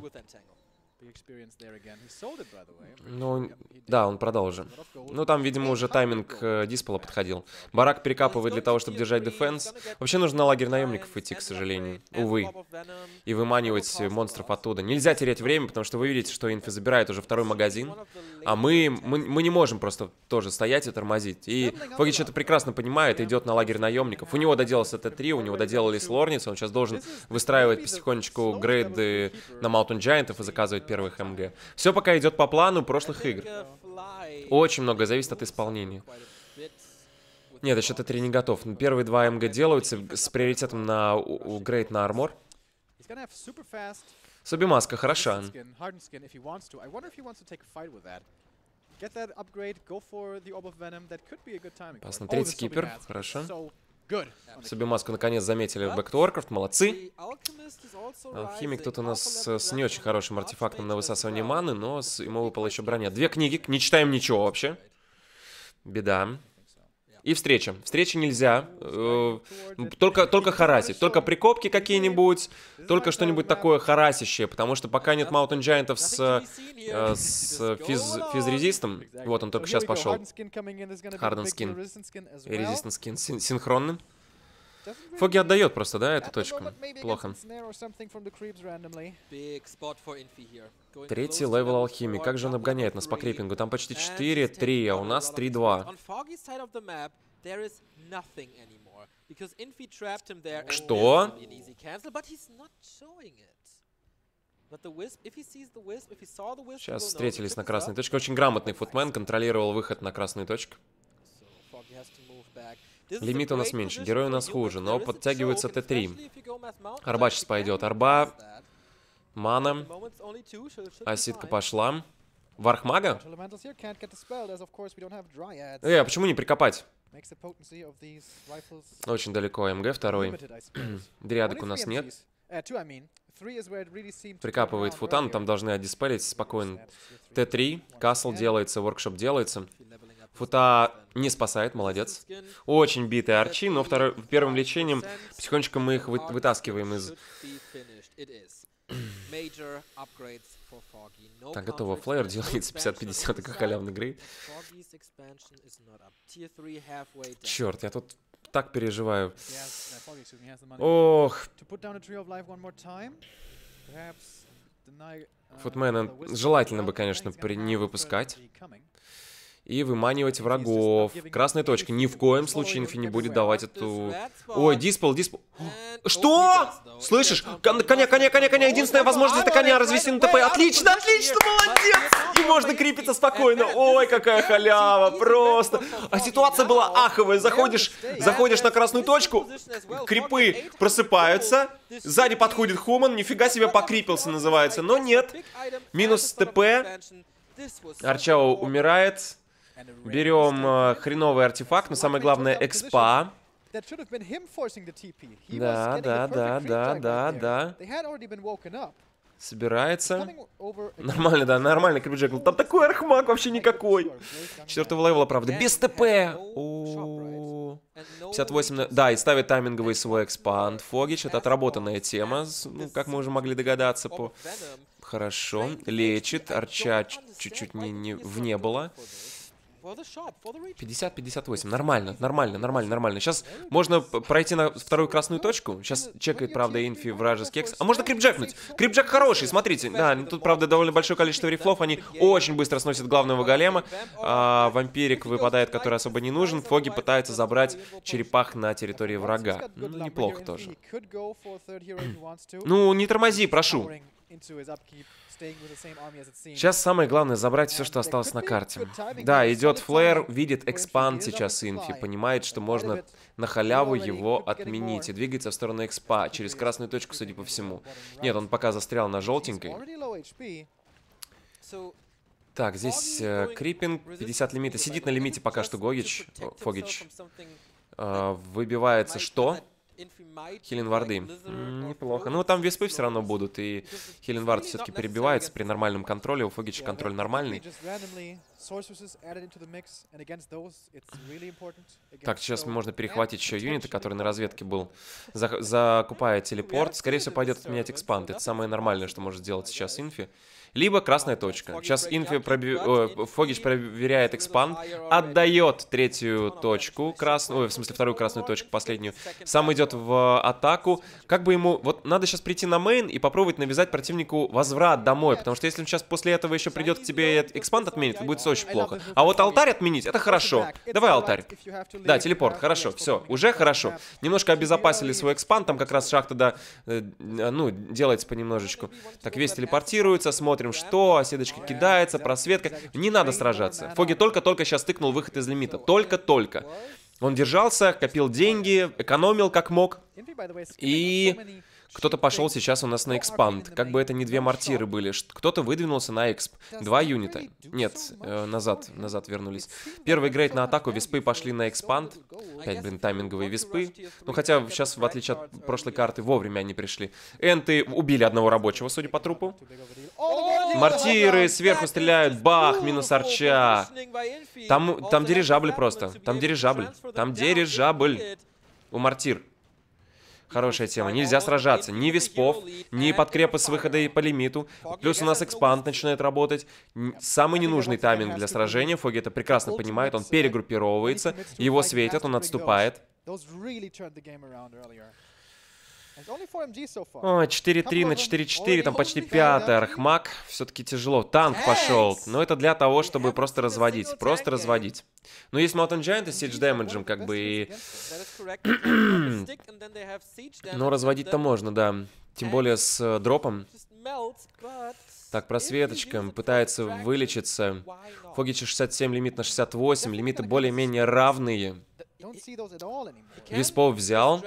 Ну, да, он продолжил. Ну, там, видимо, уже тайминг Диспола подходил. Барак перекапывает для того, чтобы держать дефенс. Вообще нужно на лагерь наемников идти, к сожалению. Увы. И выманивать монстров оттуда. Нельзя терять время, потому что вы видите, что инфи забирает уже второй магазин. А мы не можем просто тоже стоять и тормозить. И Фогич это прекрасно понимает, идет на лагерь наемников. У него доделался Т3, у него доделались Лорницы. Он сейчас должен выстраивать потихонечку грейды на Mountain Giant'ов и заказывать первых МГ. Все пока идет по плану прошлых игр. Очень много зависит от исполнения. Нет, еще Т3 не готов. Первые два МГ делаются с приоритетом на грейд на армор. Субимаска хороша. Опасно. Третий кипер. Хорошо. Субимаску наконец заметили в Back to Warcraft. Молодцы. Алхимик тут у нас с не очень хорошим артефактом на высасывание маны, но ему выпала еще броня. Две книги. Не читаем ничего вообще. Беда. И встреча. Встречи нельзя. Только харасить. Только прикопки какие-нибудь. Только что-нибудь такое харасящее. Потому что пока нет Mountain Giant'ов с физ-резистом. Вот он только сейчас пошел. Hardened Skin. И Resistant Skin синхронным. Фоги отдает просто, да, эту точку? Плохо. Третий левел алхимии. Как же он обгоняет нас по крипингу? Там почти 4-3, а у нас 3-2. Что? Сейчас встретились на красной точке. Очень грамотный футмен, контролировал выход на красную точку. Лимит у нас меньше, герой у нас хуже, но подтягивается Т3. Арба сейчас пойдет. Арба. Мана. Аситка пошла. Вархмага? А почему не прикопать? Очень далеко МГ второй. Дриадок у нас нет. Прикапывает футан, там должны отдиспелить спокойно. Т3, Касл делается, воркшоп делается. Фута не спасает, молодец. Очень битый арчи, но первым лечением потихонечку мы их вытаскиваем из... Так, готово. Флэйр делается 50-50, такой халявный грейд. Черт, я тут так переживаю. Ох. Футмена желательно бы, конечно, не выпускать. И выманивать врагов. Красная точка. Ни в коем случае Инфи не будет давать эту... Ой, диспел. Что? Слышишь? Коня. Единственная возможность это коня развести на ТП. Отлично, молодец! И можно крипиться спокойно.Ой, какая халява, просто. А ситуация была аховая. Заходишь на красную точку, крипы просыпаются, сзади подходит Хуман, нифига себе покрипился называется. Но нет. Минус ТП. Арчао умирает. Берем хреновый артефакт, но самое главное экспа. Да. Собирается. Нормально, да, нормально, Крипджек. Там такой архмак вообще никакой. 4-го левела, правда, без ТП. 58, да, и ставит тайминговый свой экспанд. Фогич, это отработанная тема, ну, как мы уже могли догадаться по... Хорошо, лечит, Арча чуть-чуть не было. 50-58, нормально. Сейчас можно пройти на вторую красную точку. Сейчас чекает, правда, Инфи вражеский экс. А можно крипджекнуть. Крипджек хороший, смотрите. Да, тут, правда, довольно большое количество рифлов. Они очень быстро сносят главного голема. Вампирик выпадает, который особо не нужен. Фоги пытается забрать черепах на территории врага. Ну, неплохо тоже. Ну, не тормози, прошу. Сейчас самое главное забрать все, что осталось на карте. Да, идет флэр, видит экспанд сейчас Инфи, понимает, что можно на халяву его отменить и двигается в сторону экспа через красную точку, судя по всему. Нет, он пока застрял на желтенькой. Так, здесь крипинг, 50 лимита. Сидит на лимите пока что Фогич. Выбивается что? Хиленварды. Неплохо. Ну, там веспы все равно будут, и Хиленвард все-таки перебивается при нормальном контроле. У Фогича контроль нормальный. Так, сейчас можно перехватить еще юнита, который на разведке был. Закупает телепорт. Скорее всего, пойдет отменять экспанд. Это самое нормальное, что может сделать сейчас Инфи. Либо красная точка. Сейчас Фогич проверяет экспанд, отдает третью точку красную, ой, в смысле вторую красную точку, последнюю. Сам идет в атаку. Как бы ему... Вот надо сейчас прийти на мейн и попробовать навязать противнику возврат домой, потому что если он сейчас после этого еще придет к тебе и экспанд отменит, будет очень плохо. А вот алтарь отменить, это хорошо. Давай алтарь. Да, телепорт, хорошо, все, уже хорошо. Немножко обезопасили свой экспанд, там как раз шахта, да, ну, делается понемножечку. Так, весь телепортируется, смотрим, что, оседочка кидается, просветка. Не надо сражаться. Фоги только-только сейчас тыкнул выход из лимита. Только-только. Он держался, копил деньги, экономил как мог. И кто-то пошел сейчас у нас на экспанд. Как бы это не две мортиры были. Кто-то выдвинулся на эксп. 2 юнита. Нет, назад вернулись. Первый грейд на атаку, виспы пошли на экспанд. Опять, блин, тайминговые виспы. Ну, хотя сейчас, в отличие от прошлой карты, вовремя они пришли. Энты убили одного рабочего, судя по трупу. Мортиры сверху стреляют. Бах, минус арча. Там дирижабль просто. Там дирижабль. У мортир. Хорошая тема. Нельзя сражаться. Ни виспов, ни подкрепы с выхода и по лимиту. Плюс у нас экспанд начинает работать. Самый ненужный тайминг для сражения. Фоги это прекрасно понимает. Он перегруппировывается. Его светят, он отступает. 4-3 на 4-4, там почти 5-й архмаг. Все-таки тяжело. Танк пошел. Но это для того, чтобы просто разводить. Но есть Mountain Giant и Siege Damage, как бы и... Но разводить-то можно, да. Тем более с дропом. Так, просветочка. Пытается вылечиться. Фогича 67, лимит на 68. Лимиты более-менее равные. Виспов взял.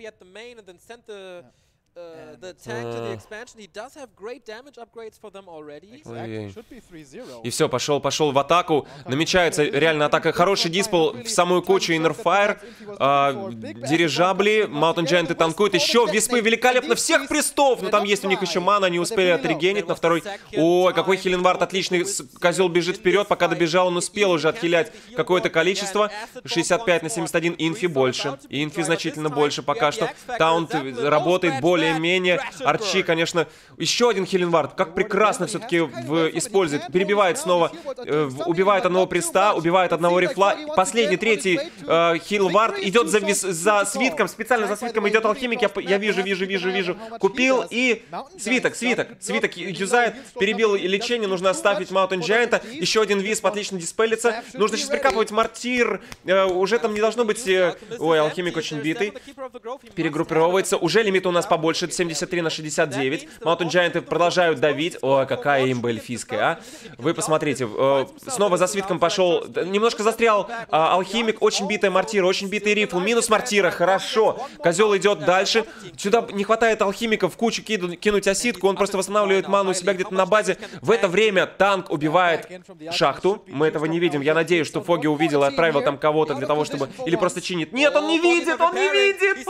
И все, пошел в атаку. Намечается реально атака. Хороший диспел в самую кучу. Иннерфайр. Дирижабли. Mountain Giant танкует. Еще виспы великолепно. Всех престов. Но там есть у них еще мана. Они успели отрегенить на второй. Ой, какой Хиленвард отличный. Козел бежит вперед. Пока добежал, он успел уже отхилять какое-то количество. 65 на 71. Инфи больше. Инфи значительно больше пока что. Таунт работает более более-менее. Арчи, конечно, еще один хилинвард. Как прекрасно все-таки использует. Перебивает снова, убивает одного приста, убивает одного рифла. Последний, третий хилвард идет за свитком, специально за свитком идет алхимик. Я вижу. Купил и свиток юзает, перебил лечение, нужно оставить Mountain Giant. Еще один висп отлично диспелится. Нужно сейчас прикапывать мортир. Уже там не должно быть... Ой, алхимик очень битый. Перегруппировывается. Уже лимит у нас побольше. 73 на 69. Mountain Giant продолжают давить. Ой, какая имба эльфийская, а. Вы посмотрите. Снова за свитком пошел. Немножко застрял алхимик. Очень битая мортира, очень битый рифл. Минус мортира. Хорошо. Козел идет дальше. Сюда не хватает алхимика в кучу кинуть осидку. Он просто восстанавливает ману у себя где-то на базе. В это время танк убивает шахту. Мы этого не видим. Я надеюсь, что Фоги увидел и отправил там кого-то для того, чтобы... Или просто чинит. Нет, он не видит! Он не видит!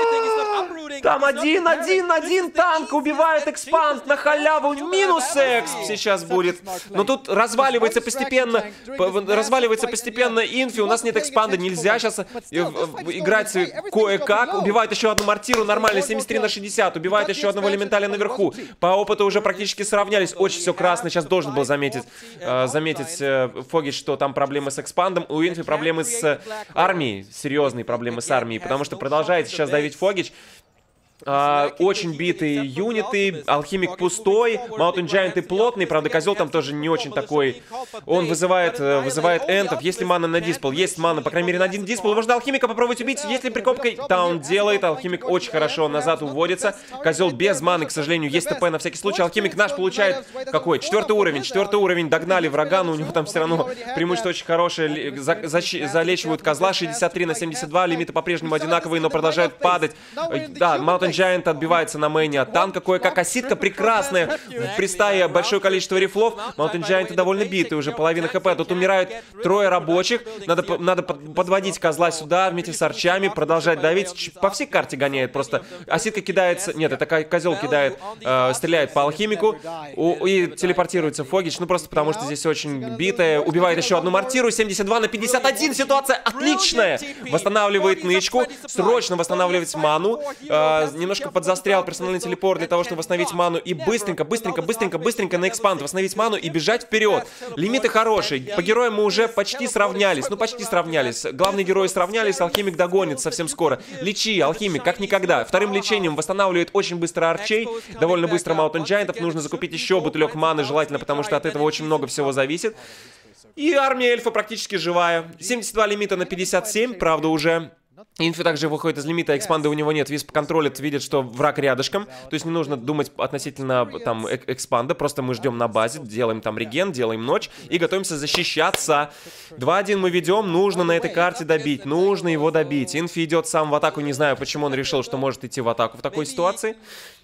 Там один танк убивает экспанд на халяву. Минус эксп сейчас будет. Но тут разваливается постепенно инфи. У нас нет экспанда. Нельзя сейчас играть кое-как. Убивает еще одну мортиру. Нормально. 73 на 60. Убивает еще одного элементаля наверху. По опыту уже практически сравнялись. Очень все красно. Сейчас должен был заметить Фогич, что там проблемы с экспандом. У инфи проблемы с армией. Серьезные проблемы с армией. Потому что продолжает сейчас давить Фогич. Очень битые юниты, алхимик пустой, Mountain Giant плотный, правда, козел там тоже не очень такой. Он вызывает энтов. Есть ли мана на диспел? Есть мана, по крайней мере, на один диспел. Можно алхимика попробовать убить. Если прикопкой, таун делает. Алхимик очень хорошо назад уводится. Козел без маны, к сожалению, есть ТП на всякий случай. Алхимик наш получает какой? 4 уровень. Догнали врага, но у него там все равно преимущество очень хорошее. Залечивают козла 63 на 72. Лимиты по-прежнему одинаковые, но продолжают падать. Да, Mountain Giant отбивается на мейне от танка. Кое-как осидка прекрасная. В пристае большое количество рифлов. Mountain Giant довольно битый, уже половина хп. Тут умирают 3 рабочих. Надо подводить козла сюда вместе с арчами. Продолжать давить. По всей карте гоняет просто. Осидка кидается... Нет, это козел кидает. Стреляет по алхимику. И телепортируется Фогич. Ну просто потому, что здесь очень битая. Убивает еще одну мортиру. 72 на 51. Ситуация отличная. Восстанавливает нычку. Срочно восстанавливать ману. Немножко подзастрял персональный телепорт для того, чтобы восстановить ману. И быстренько на экспанд восстановить ману и бежать вперед. Лимиты хорошие. По героям мы уже почти сравнялись. Ну, почти сравнялись. Главные герои сравнялись. Алхимик догонит совсем скоро. Лечи, алхимик, как никогда. Вторым лечением восстанавливает очень быстро арчей. Довольно быстро Mountain Giant'ов. Нужно закупить еще бутылек маны, желательно, потому что от этого очень много всего зависит. И армия эльфа практически живая. 72 лимита на 57. Правда, уже... Инфи также выходит из лимита, экспанда у него нет. Висп контролит, видит, что враг рядышком. То есть не нужно думать относительно там экспанда. Просто мы ждем на базе, делаем там реген, делаем ночь и готовимся защищаться. 2-1 мы ведем, нужно на этой карте добить. Нужно его добить. Инфи идет сам в атаку, не знаю, почему он решил, что может идти в атаку в такой ситуации.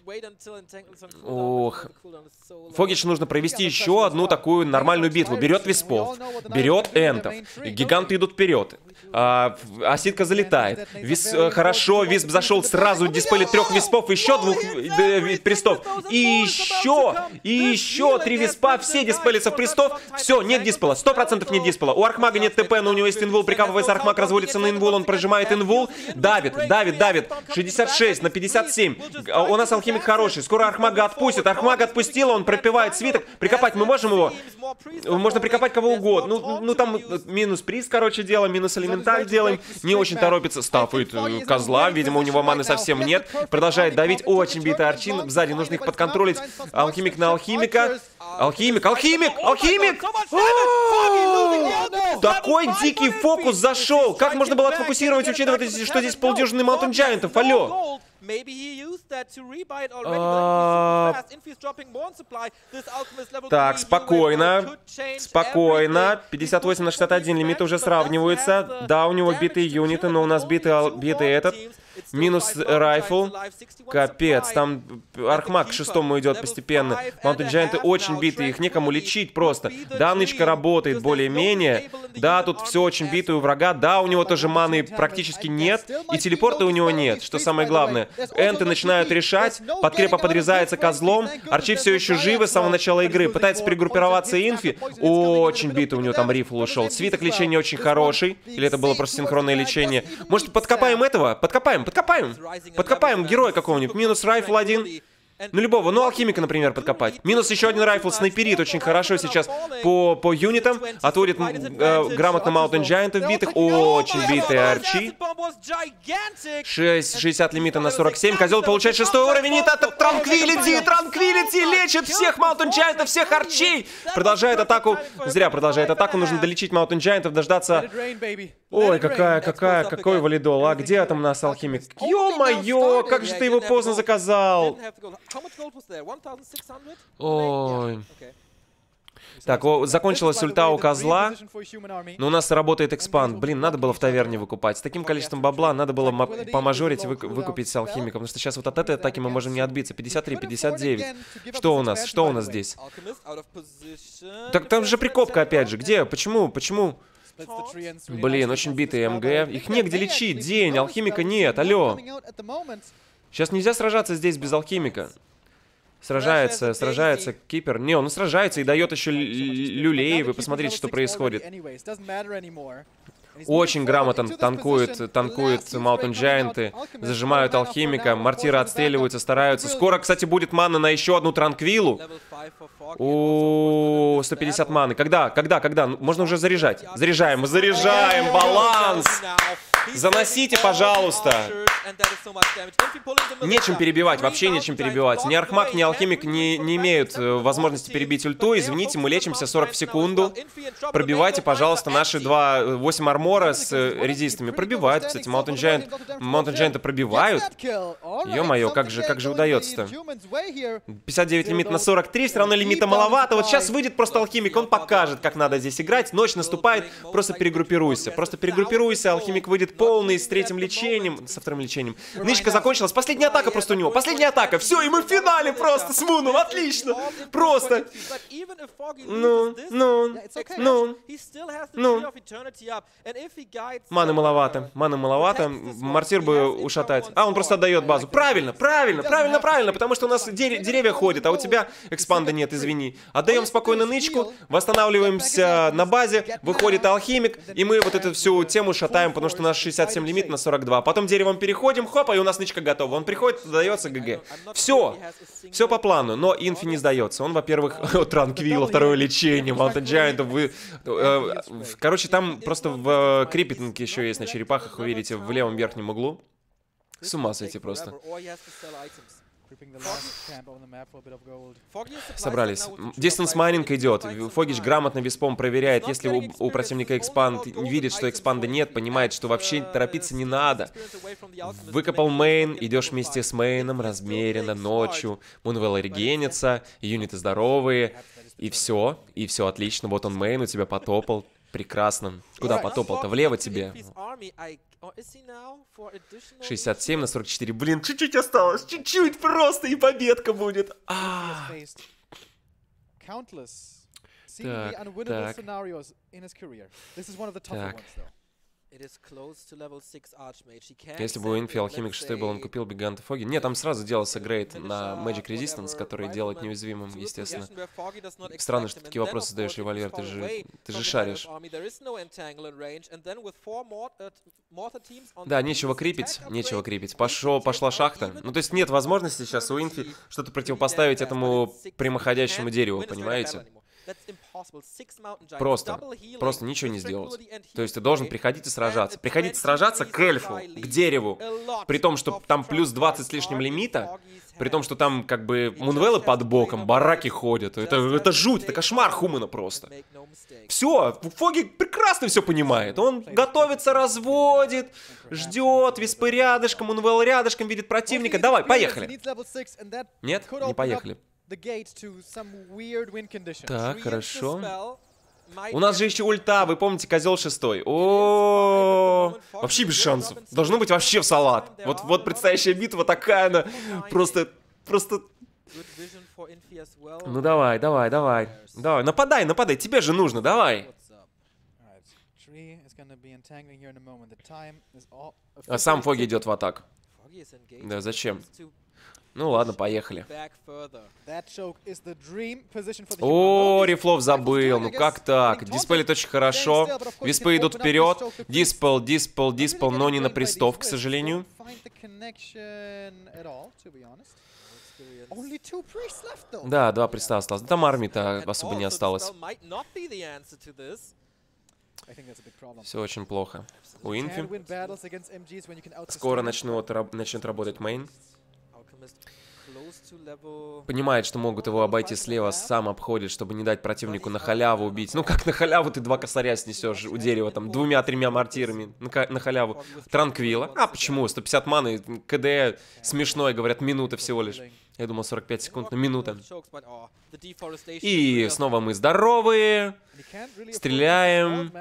Ох. Фогич нужно провести еще одну такую нормальную битву. Берет виспов, берет энтов. Гиганты идут вперед. Осидка залетает. Хорошо, висп зашел сразу, диспелит 3 виспов, еще 2 пристов. И еще 3 виспа, все диспелятся в пристов. Все, нет диспела, 100% нет диспела. У Архмага нет ТП, но у него есть инвул. Прикапывается Архмаг, разводится на инвул, он прожимает инвул. Давит. 66 на 57. У нас алхимик хороший. Скоро Архмага отпустит. Архмага отпустила, он пропивает свиток. Прикопать мы можем его? Можно прикопать кого угодно. Ну там минус приз, короче, делаем, минус элементаль делаем. Не очень торопится. Стафует козла. Видимо, у него маны совсем нет. Продолжает давить. Очень битый арчин. Сзади нужно их подконтролить. Алхимик на алхимика. Алхимик! Такой дикий фокус зашел. Как можно было отфокусировать, учитывая, что здесь полдюжины Mountain Giant'ов? Алло. Так, спокойно. 58 на 61, лимиты уже сравниваются. Да, у него битые юниты, но у нас битый этот. Минус райфл. Капец, там Архмаг к 6-му идет постепенно. Mountain Giant'ы очень битые, их некому лечить просто. Да, нычка работает более-менее. Да, тут все очень битое у врага. Да, у него тоже маны практически нет. И телепорта у него нет, что самое главное. Энты начинают решать. Подкрепа подрезается козлом. Арчи все еще живы с самого начала игры. Пытается перегруппироваться инфи. Очень битый у него там рифл ушел. Свиток лечения очень хороший. Или это было просто синхронное лечение? Может, подкопаем этого? Подкопаем. подкопаем. Подкопаем героя какого-нибудь. Минус райфл 1. Ну, любого. Ну, алхимика, например, подкопать. Минус еще один райфл, снайперит очень хорошо сейчас по юнитам. Отводит грамотно Mountain Giant вбитых. Очень битые арчи. 60 лимита на 47. Козел получает 6-й уровень. И это Транквилити лечит всех Mountain Giant, всех арчей. Продолжает атаку. Зря продолжает атаку. Нужно долечить Mountain Giant, дождаться... Ой, какой валидол. А где там у нас алхимик? Ё-моё, как же ты его поздно заказал. Ой. Так, закончилась ульта у козла. Но у нас работает экспанд. Блин, надо было в таверне выкупать. С таким количеством бабла надо было помажорить и выкупить с алхимиком. Потому что сейчас вот от этой атаки мы можем не отбиться. 53, 59. Что у нас? Что у нас здесь? Так там же прикопка опять же. Где? Почему? Блин, очень битые МГ. Их негде лечить. День, алхимика нет. Алло. Сейчас нельзя сражаться здесь без алхимика. Сражается Кипер. Не, он сражается и дает еще люлей. Вы посмотрите, что происходит. Очень грамотно танкуют Mountain Giant, зажимают алхимика, мортиры отстреливаются, стараются. Скоро, кстати, будет мана на еще одну Транквилу. О, 150 маны. Когда? Можно уже заряжать. Заряжаем, баланс. Заносите, пожалуйста. Нечем перебивать, вообще нечем перебивать. Ни Архмаг, ни Алхимик не имеют возможности перебить ульту. Извините, мы лечимся 40 в секунду. Пробивайте, пожалуйста, наши 8 армора с резистами. Пробивают, кстати, Mountain Giant пробивают. Ё-моё, как же удается-то? 59 лимит на 43, все равно лимита маловато. Вот сейчас выйдет просто Алхимик, он покажет, как надо здесь играть. Ночь наступает, просто перегруппируйся. Алхимик выйдет полный с третьим лечением, со вторым лечением. Нычка закончилась, последняя атака просто у него. Последняя атака, все, и мы в финале просто с Муном, отлично. Просто. Ну. Маны маловато. Мортир бы ушатать. А, он просто отдает базу. Правильно, потому что у нас деревья ходят, а у тебя экспанда нет, извини. Отдаем спокойно нычку, восстанавливаемся на базе, выходит алхимик, и мы вот эту всю тему шатаем, потому что у нас 67 лимит на 42. Потом деревом переходим, хопа, и у нас нычка готова. Он приходит, дается ГГ. Все по плану, но Инфи не сдается. Он, во-первых, Транквилла, второе лечение, Mountain Giant. Короче, там просто в крипитинге еще есть на черепахах, вы видите, в левом верхнем углу. С ума сойти просто. Собрались. Дистанс майнинг идет. Фогич грамотно виспом проверяет, если у противника экспанд, видит, что экспанда нет, понимает, что вообще торопиться не надо. Выкопал мейн, идешь вместе с мейном, размеренно, ночью. Мунвелл регенится, юниты здоровые. И все отлично. Вот он мейн, у тебя потопал. Прекрасно. Куда потопал-то? Влево тебе. 67 на 44. Блин, чуть-чуть осталось. Чуть-чуть просто, и победка будет. Так. Если бы у Инфи Алхимик 6 был, он купил бы Гиганта Фоги. Нет, там сразу делался грейд на Magic Resistance, который делает неуязвимым, естественно. Странно, что такие вопросы задаешь, револьвер, ты же шаришь. Да, нечего крипить. Пошла шахта. Ну, то есть нет возможности сейчас у Инфи что-то противопоставить этому прямоходящему дереву, понимаете? Просто ничего не сделать. То есть ты должен приходить и сражаться. Приходить сражаться к эльфу, к дереву. При том, что там плюс 20 с лишним лимита. При том, что там как бы мунвеллы под боком, бараки ходят. Это жуть, это кошмар Хумана просто. Все, Фоги прекрасно все понимает. Он готовится, разводит, ждет, виспы рядышком, мунвелл рядышком, видит противника. Давай, поехали. Нет, не поехали. Так, хорошо. У нас же еще ульта, вы помните, козел 6. О, вообще без шансов. Должно быть вообще в салат. Вот предстоящая битва такая, она просто. Ну давай. Нападай, тебе же нужно, давай. А сам Фоги идет в атаку. Да, зачем? Ну ладно, поехали. back further. That choke is the dream position for the О, Human. Рифлов забыл. Ну как так? Диспелит очень хорошо. Виспы идут вперед. Диспел, диспел, диспел, но не на пристов, к сожалению. Да, 2 приста осталось. Там армии-то особо не осталось. Все очень плохо. У Инфи. Скоро начнет работать мейн. Понимает, что могут его обойти слева, сам обходит, чтобы не дать противнику на халяву убить. Ну как на халяву ты 2 косаря снесешь у дерева, там, 2-3 мортирами на халяву. Транквила. А почему? 150 маны, КД смешной, говорят, минута всего лишь. Я думал 45 секунд, но минута. И снова мы здоровые. Стреляем.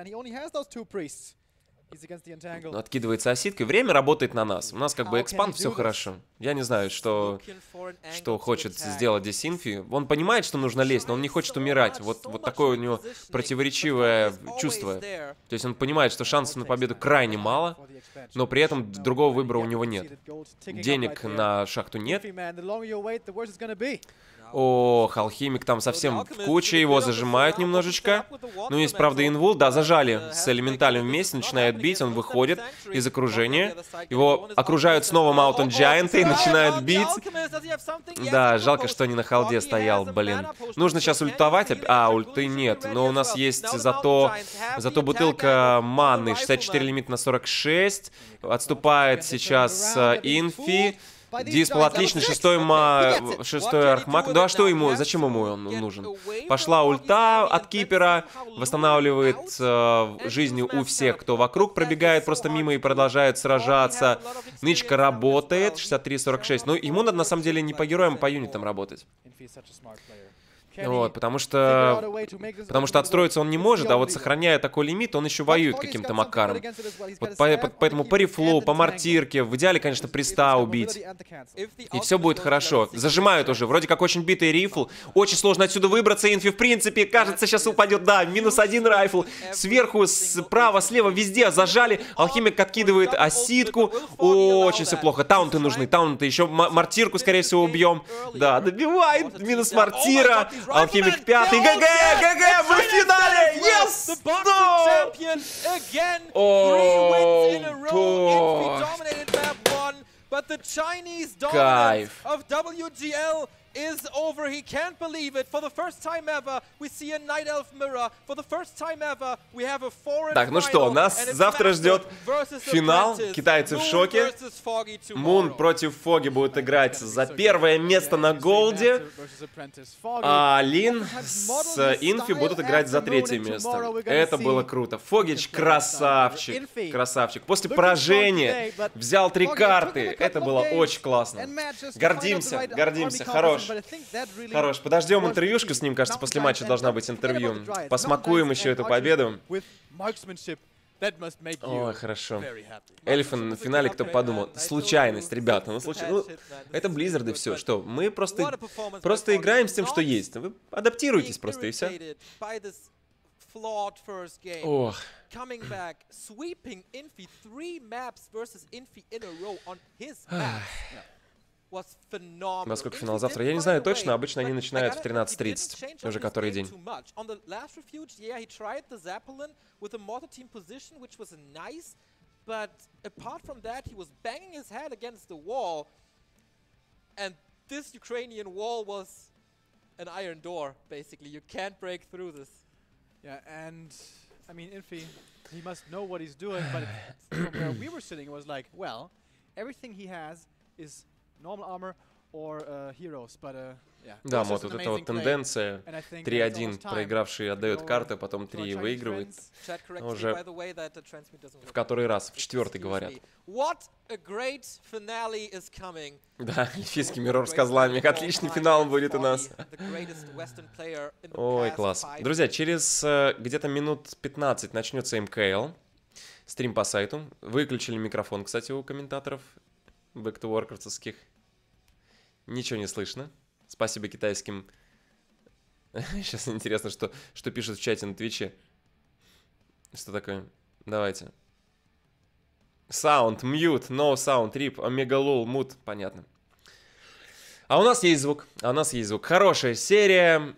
Откидывается оситкой. Время работает на нас. У нас как бы экспанд, все хорошо. Я не знаю, что хочет сделать здесь Инфи. Он понимает, что нужно лезть, но он не хочет умирать. Вот такое у него противоречивое чувство. То есть он понимает, что шансов на победу крайне мало, но при этом другого выбора у него нет. Денег на шахту нет. Ох, алхимик там совсем в куче, его зажимают немножечко. Ну, есть, правда, инвул, да, зажали с элементалем вместе, начинает бить, он выходит из окружения. Его окружают снова Mountain Giant и начинают бить. Да, жалко, что не на халде стоял, блин. Нужно сейчас ультовать, а, ульты нет. Но у нас есть зато бутылка маны, 64 лимит на 46. Отступает сейчас Инфи. Диспел отличный, 6-й архмаг. Да что ему, зачем ему он нужен? Пошла ульта от Кипера, восстанавливает жизни у всех, кто вокруг пробегает просто мимо и продолжает сражаться. Нычка работает, 63-46. Ну, ему надо на самом деле не по героям, а по юнитам работать. Вот, потому что отстроиться он не может, а вот сохраняя такой лимит, он еще воюет каким-то макаром. Вот поэтому по рифлу, по мортирке, в идеале, конечно, приста убить. И все будет хорошо. Зажимают уже, вроде как очень битый рифл. Очень сложно отсюда выбраться, Инфи, в принципе, кажется, сейчас упадет, да, -1 райфл. Сверху, справа, слева, везде зажали. Алхимик откидывает оситку. Очень все плохо. Таунты нужны, таунты. Еще мортирку, скорее всего, убьем. Да, добивает, минус мортира. Алхимик 5-й. ГГ! ГГ! Мы в финале! Yes! Кайф. Is over. He can't believe it. For the first time ever, we see a Night Elf mirror. For the first time ever, we have a foreign. Так, ну что, нас завтра ждет финал. Китайцы в шоке. Мун против Фоги будут играть за первое место на голде. А Лин с Инфи будут играть за 3-е место. Это было круто. Фогич красавчик. Красавчик. После поражения взял 3 карты. Это было очень классно. Гордимся, гордимся. Хорош. Хорош. Подождем интервьюшку с ним, кажется, после матча должна быть интервью. Посмакуем еще эту победу. Ой, хорошо. Эльфин на финале, кто подумал? Случайность, ребята. Ну, это Blizzard и все. Что? Мы просто играем с тем, что есть. Вы адаптируйтесь просто, и все. Ох. Во сколько финал завтра? Я не знаю точно, обычно они начинают в 13:30, уже который день. I mean, Infi, he must know what he's doing, but from where we were sitting, it was like, well, everything he has is normal armor or heroes, but yeah. Да, вот эта вот тенденция. 3-1 проигравший отдает карты, потом 3 выигрывает. Уже в который раз, в 4-й говорят. Да, эльфийский миррор с козлами. Отличный финал будет у нас. Ой, класс. Друзья, через где-то минут 15 начнется МКЛ. Стрим по сайту. Выключили микрофон, кстати, у комментаторов Back to Warcraft'овских. Ничего не слышно. Спасибо китайским. Сейчас интересно, что пишут в чате на Твиче. Что такое? Давайте. Sound, mute, no sound, rip, omega lul, mute. Понятно. А у нас есть звук. А у нас есть звук. Хорошая серия.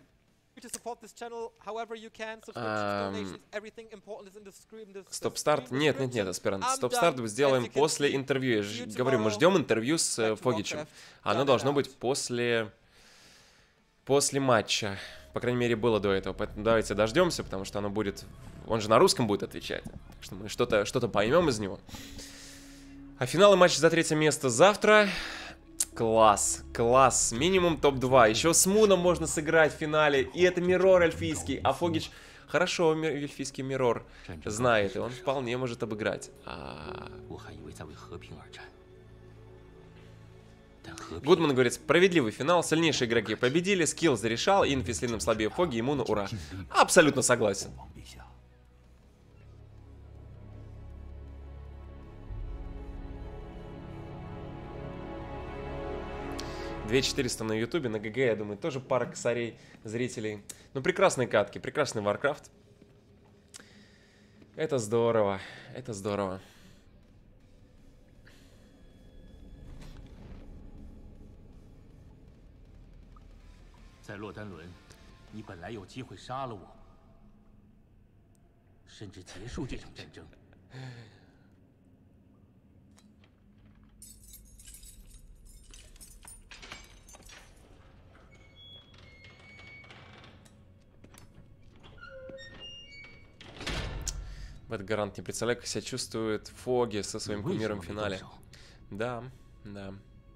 Стоп-старт. Нет, аспирант. Стоп-старт сделаем после интервью. Я же говорю, мы ждем интервью с Фогичем. Оно должно быть после матча. По крайней мере, было до этого. Поэтому давайте дождемся, потому что оно будет... Он же на русском будет отвечать. Так что мы что-то поймем из него. А финал и матч за 3-е место завтра. Класс, класс. Минимум топ-2. Еще с Муном можно сыграть в финале. И это Миррор эльфийский. А Фогич хорошо эльфийский Миррор знает. И он вполне может обыграть. Гудман говорит, справедливый финал. Сильнейшие игроки победили. Скилл зарешал. Инфи с Лином слабее Фоги. И Муну ура. Абсолютно согласен. 2400 на ютубе, на ГГ, я думаю, тоже пара косарей зрителей. Ну, прекрасные катки, прекрасный Warcraft. Это здорово, это здорово. Бэтгарант, не представляю, как себя чувствует Фоги со своим кумиром в финале. Да, да.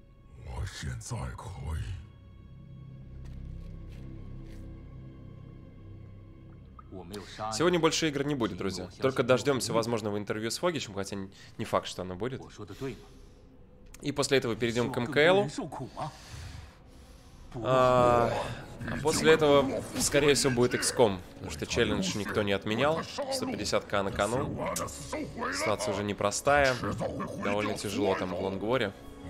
Сегодня больше игр не будет, друзья. Только дождемся возможного интервью с Фогичем, хотя не факт, что оно будет. И после этого перейдем к МКЛу. А после этого, скорее всего, будет XCOM, потому что челлендж никто не отменял. 150к на кону. Ситуация уже непростая. Довольно тяжело там в Лонгворе.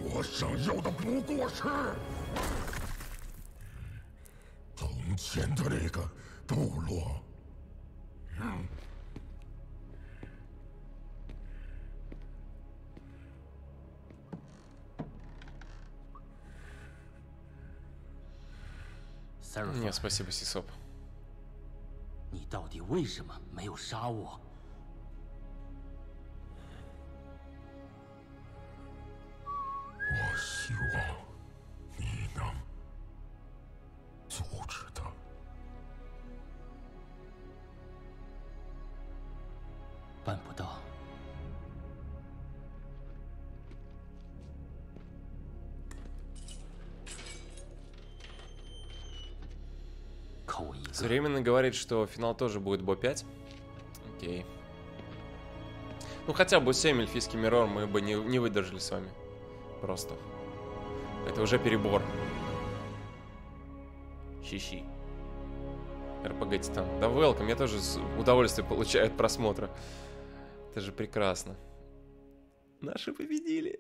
Не, спасибо, Сисоп. Временно говорит, что финал тоже будет Бо-5. Окей. Ну хотя бы 7 эльфийский Миррор мы бы не выдержали с вами. Просто. Это уже перебор. Щи-щи. РПГ Титан. Да, welcome, я тоже удовольствие получаю от просмотра. Это же прекрасно. Наши победили.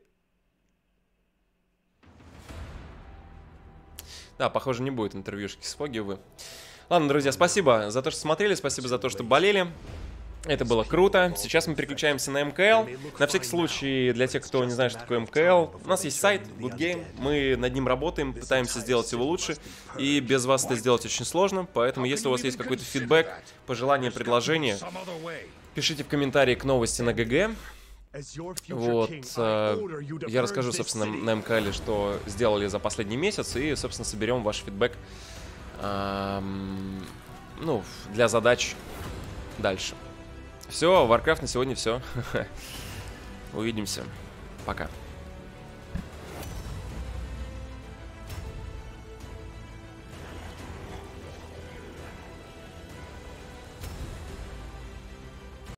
Да, похоже, не будет интервьюшки с Фоги, увы. Ладно, друзья, спасибо за то, что смотрели, спасибо за то, что болели. Это было круто. Сейчас мы переключаемся на МКЛ. На всякий случай, для тех, кто не знает, что такое МКЛ, у нас есть сайт Good Game. Мы над ним работаем, пытаемся сделать его лучше. И без вас это сделать очень сложно. Поэтому, если у вас есть какой-то фидбэк, пожелания, предложения, пишите в комментарии к новости на ГГ. Вот, я расскажу, собственно, на МКЛе, что сделали за последний месяц. И, собственно, соберем ваш фидбэк, ну, для задач дальше. Все, Warcraft на сегодня все. Увидимся. Пока.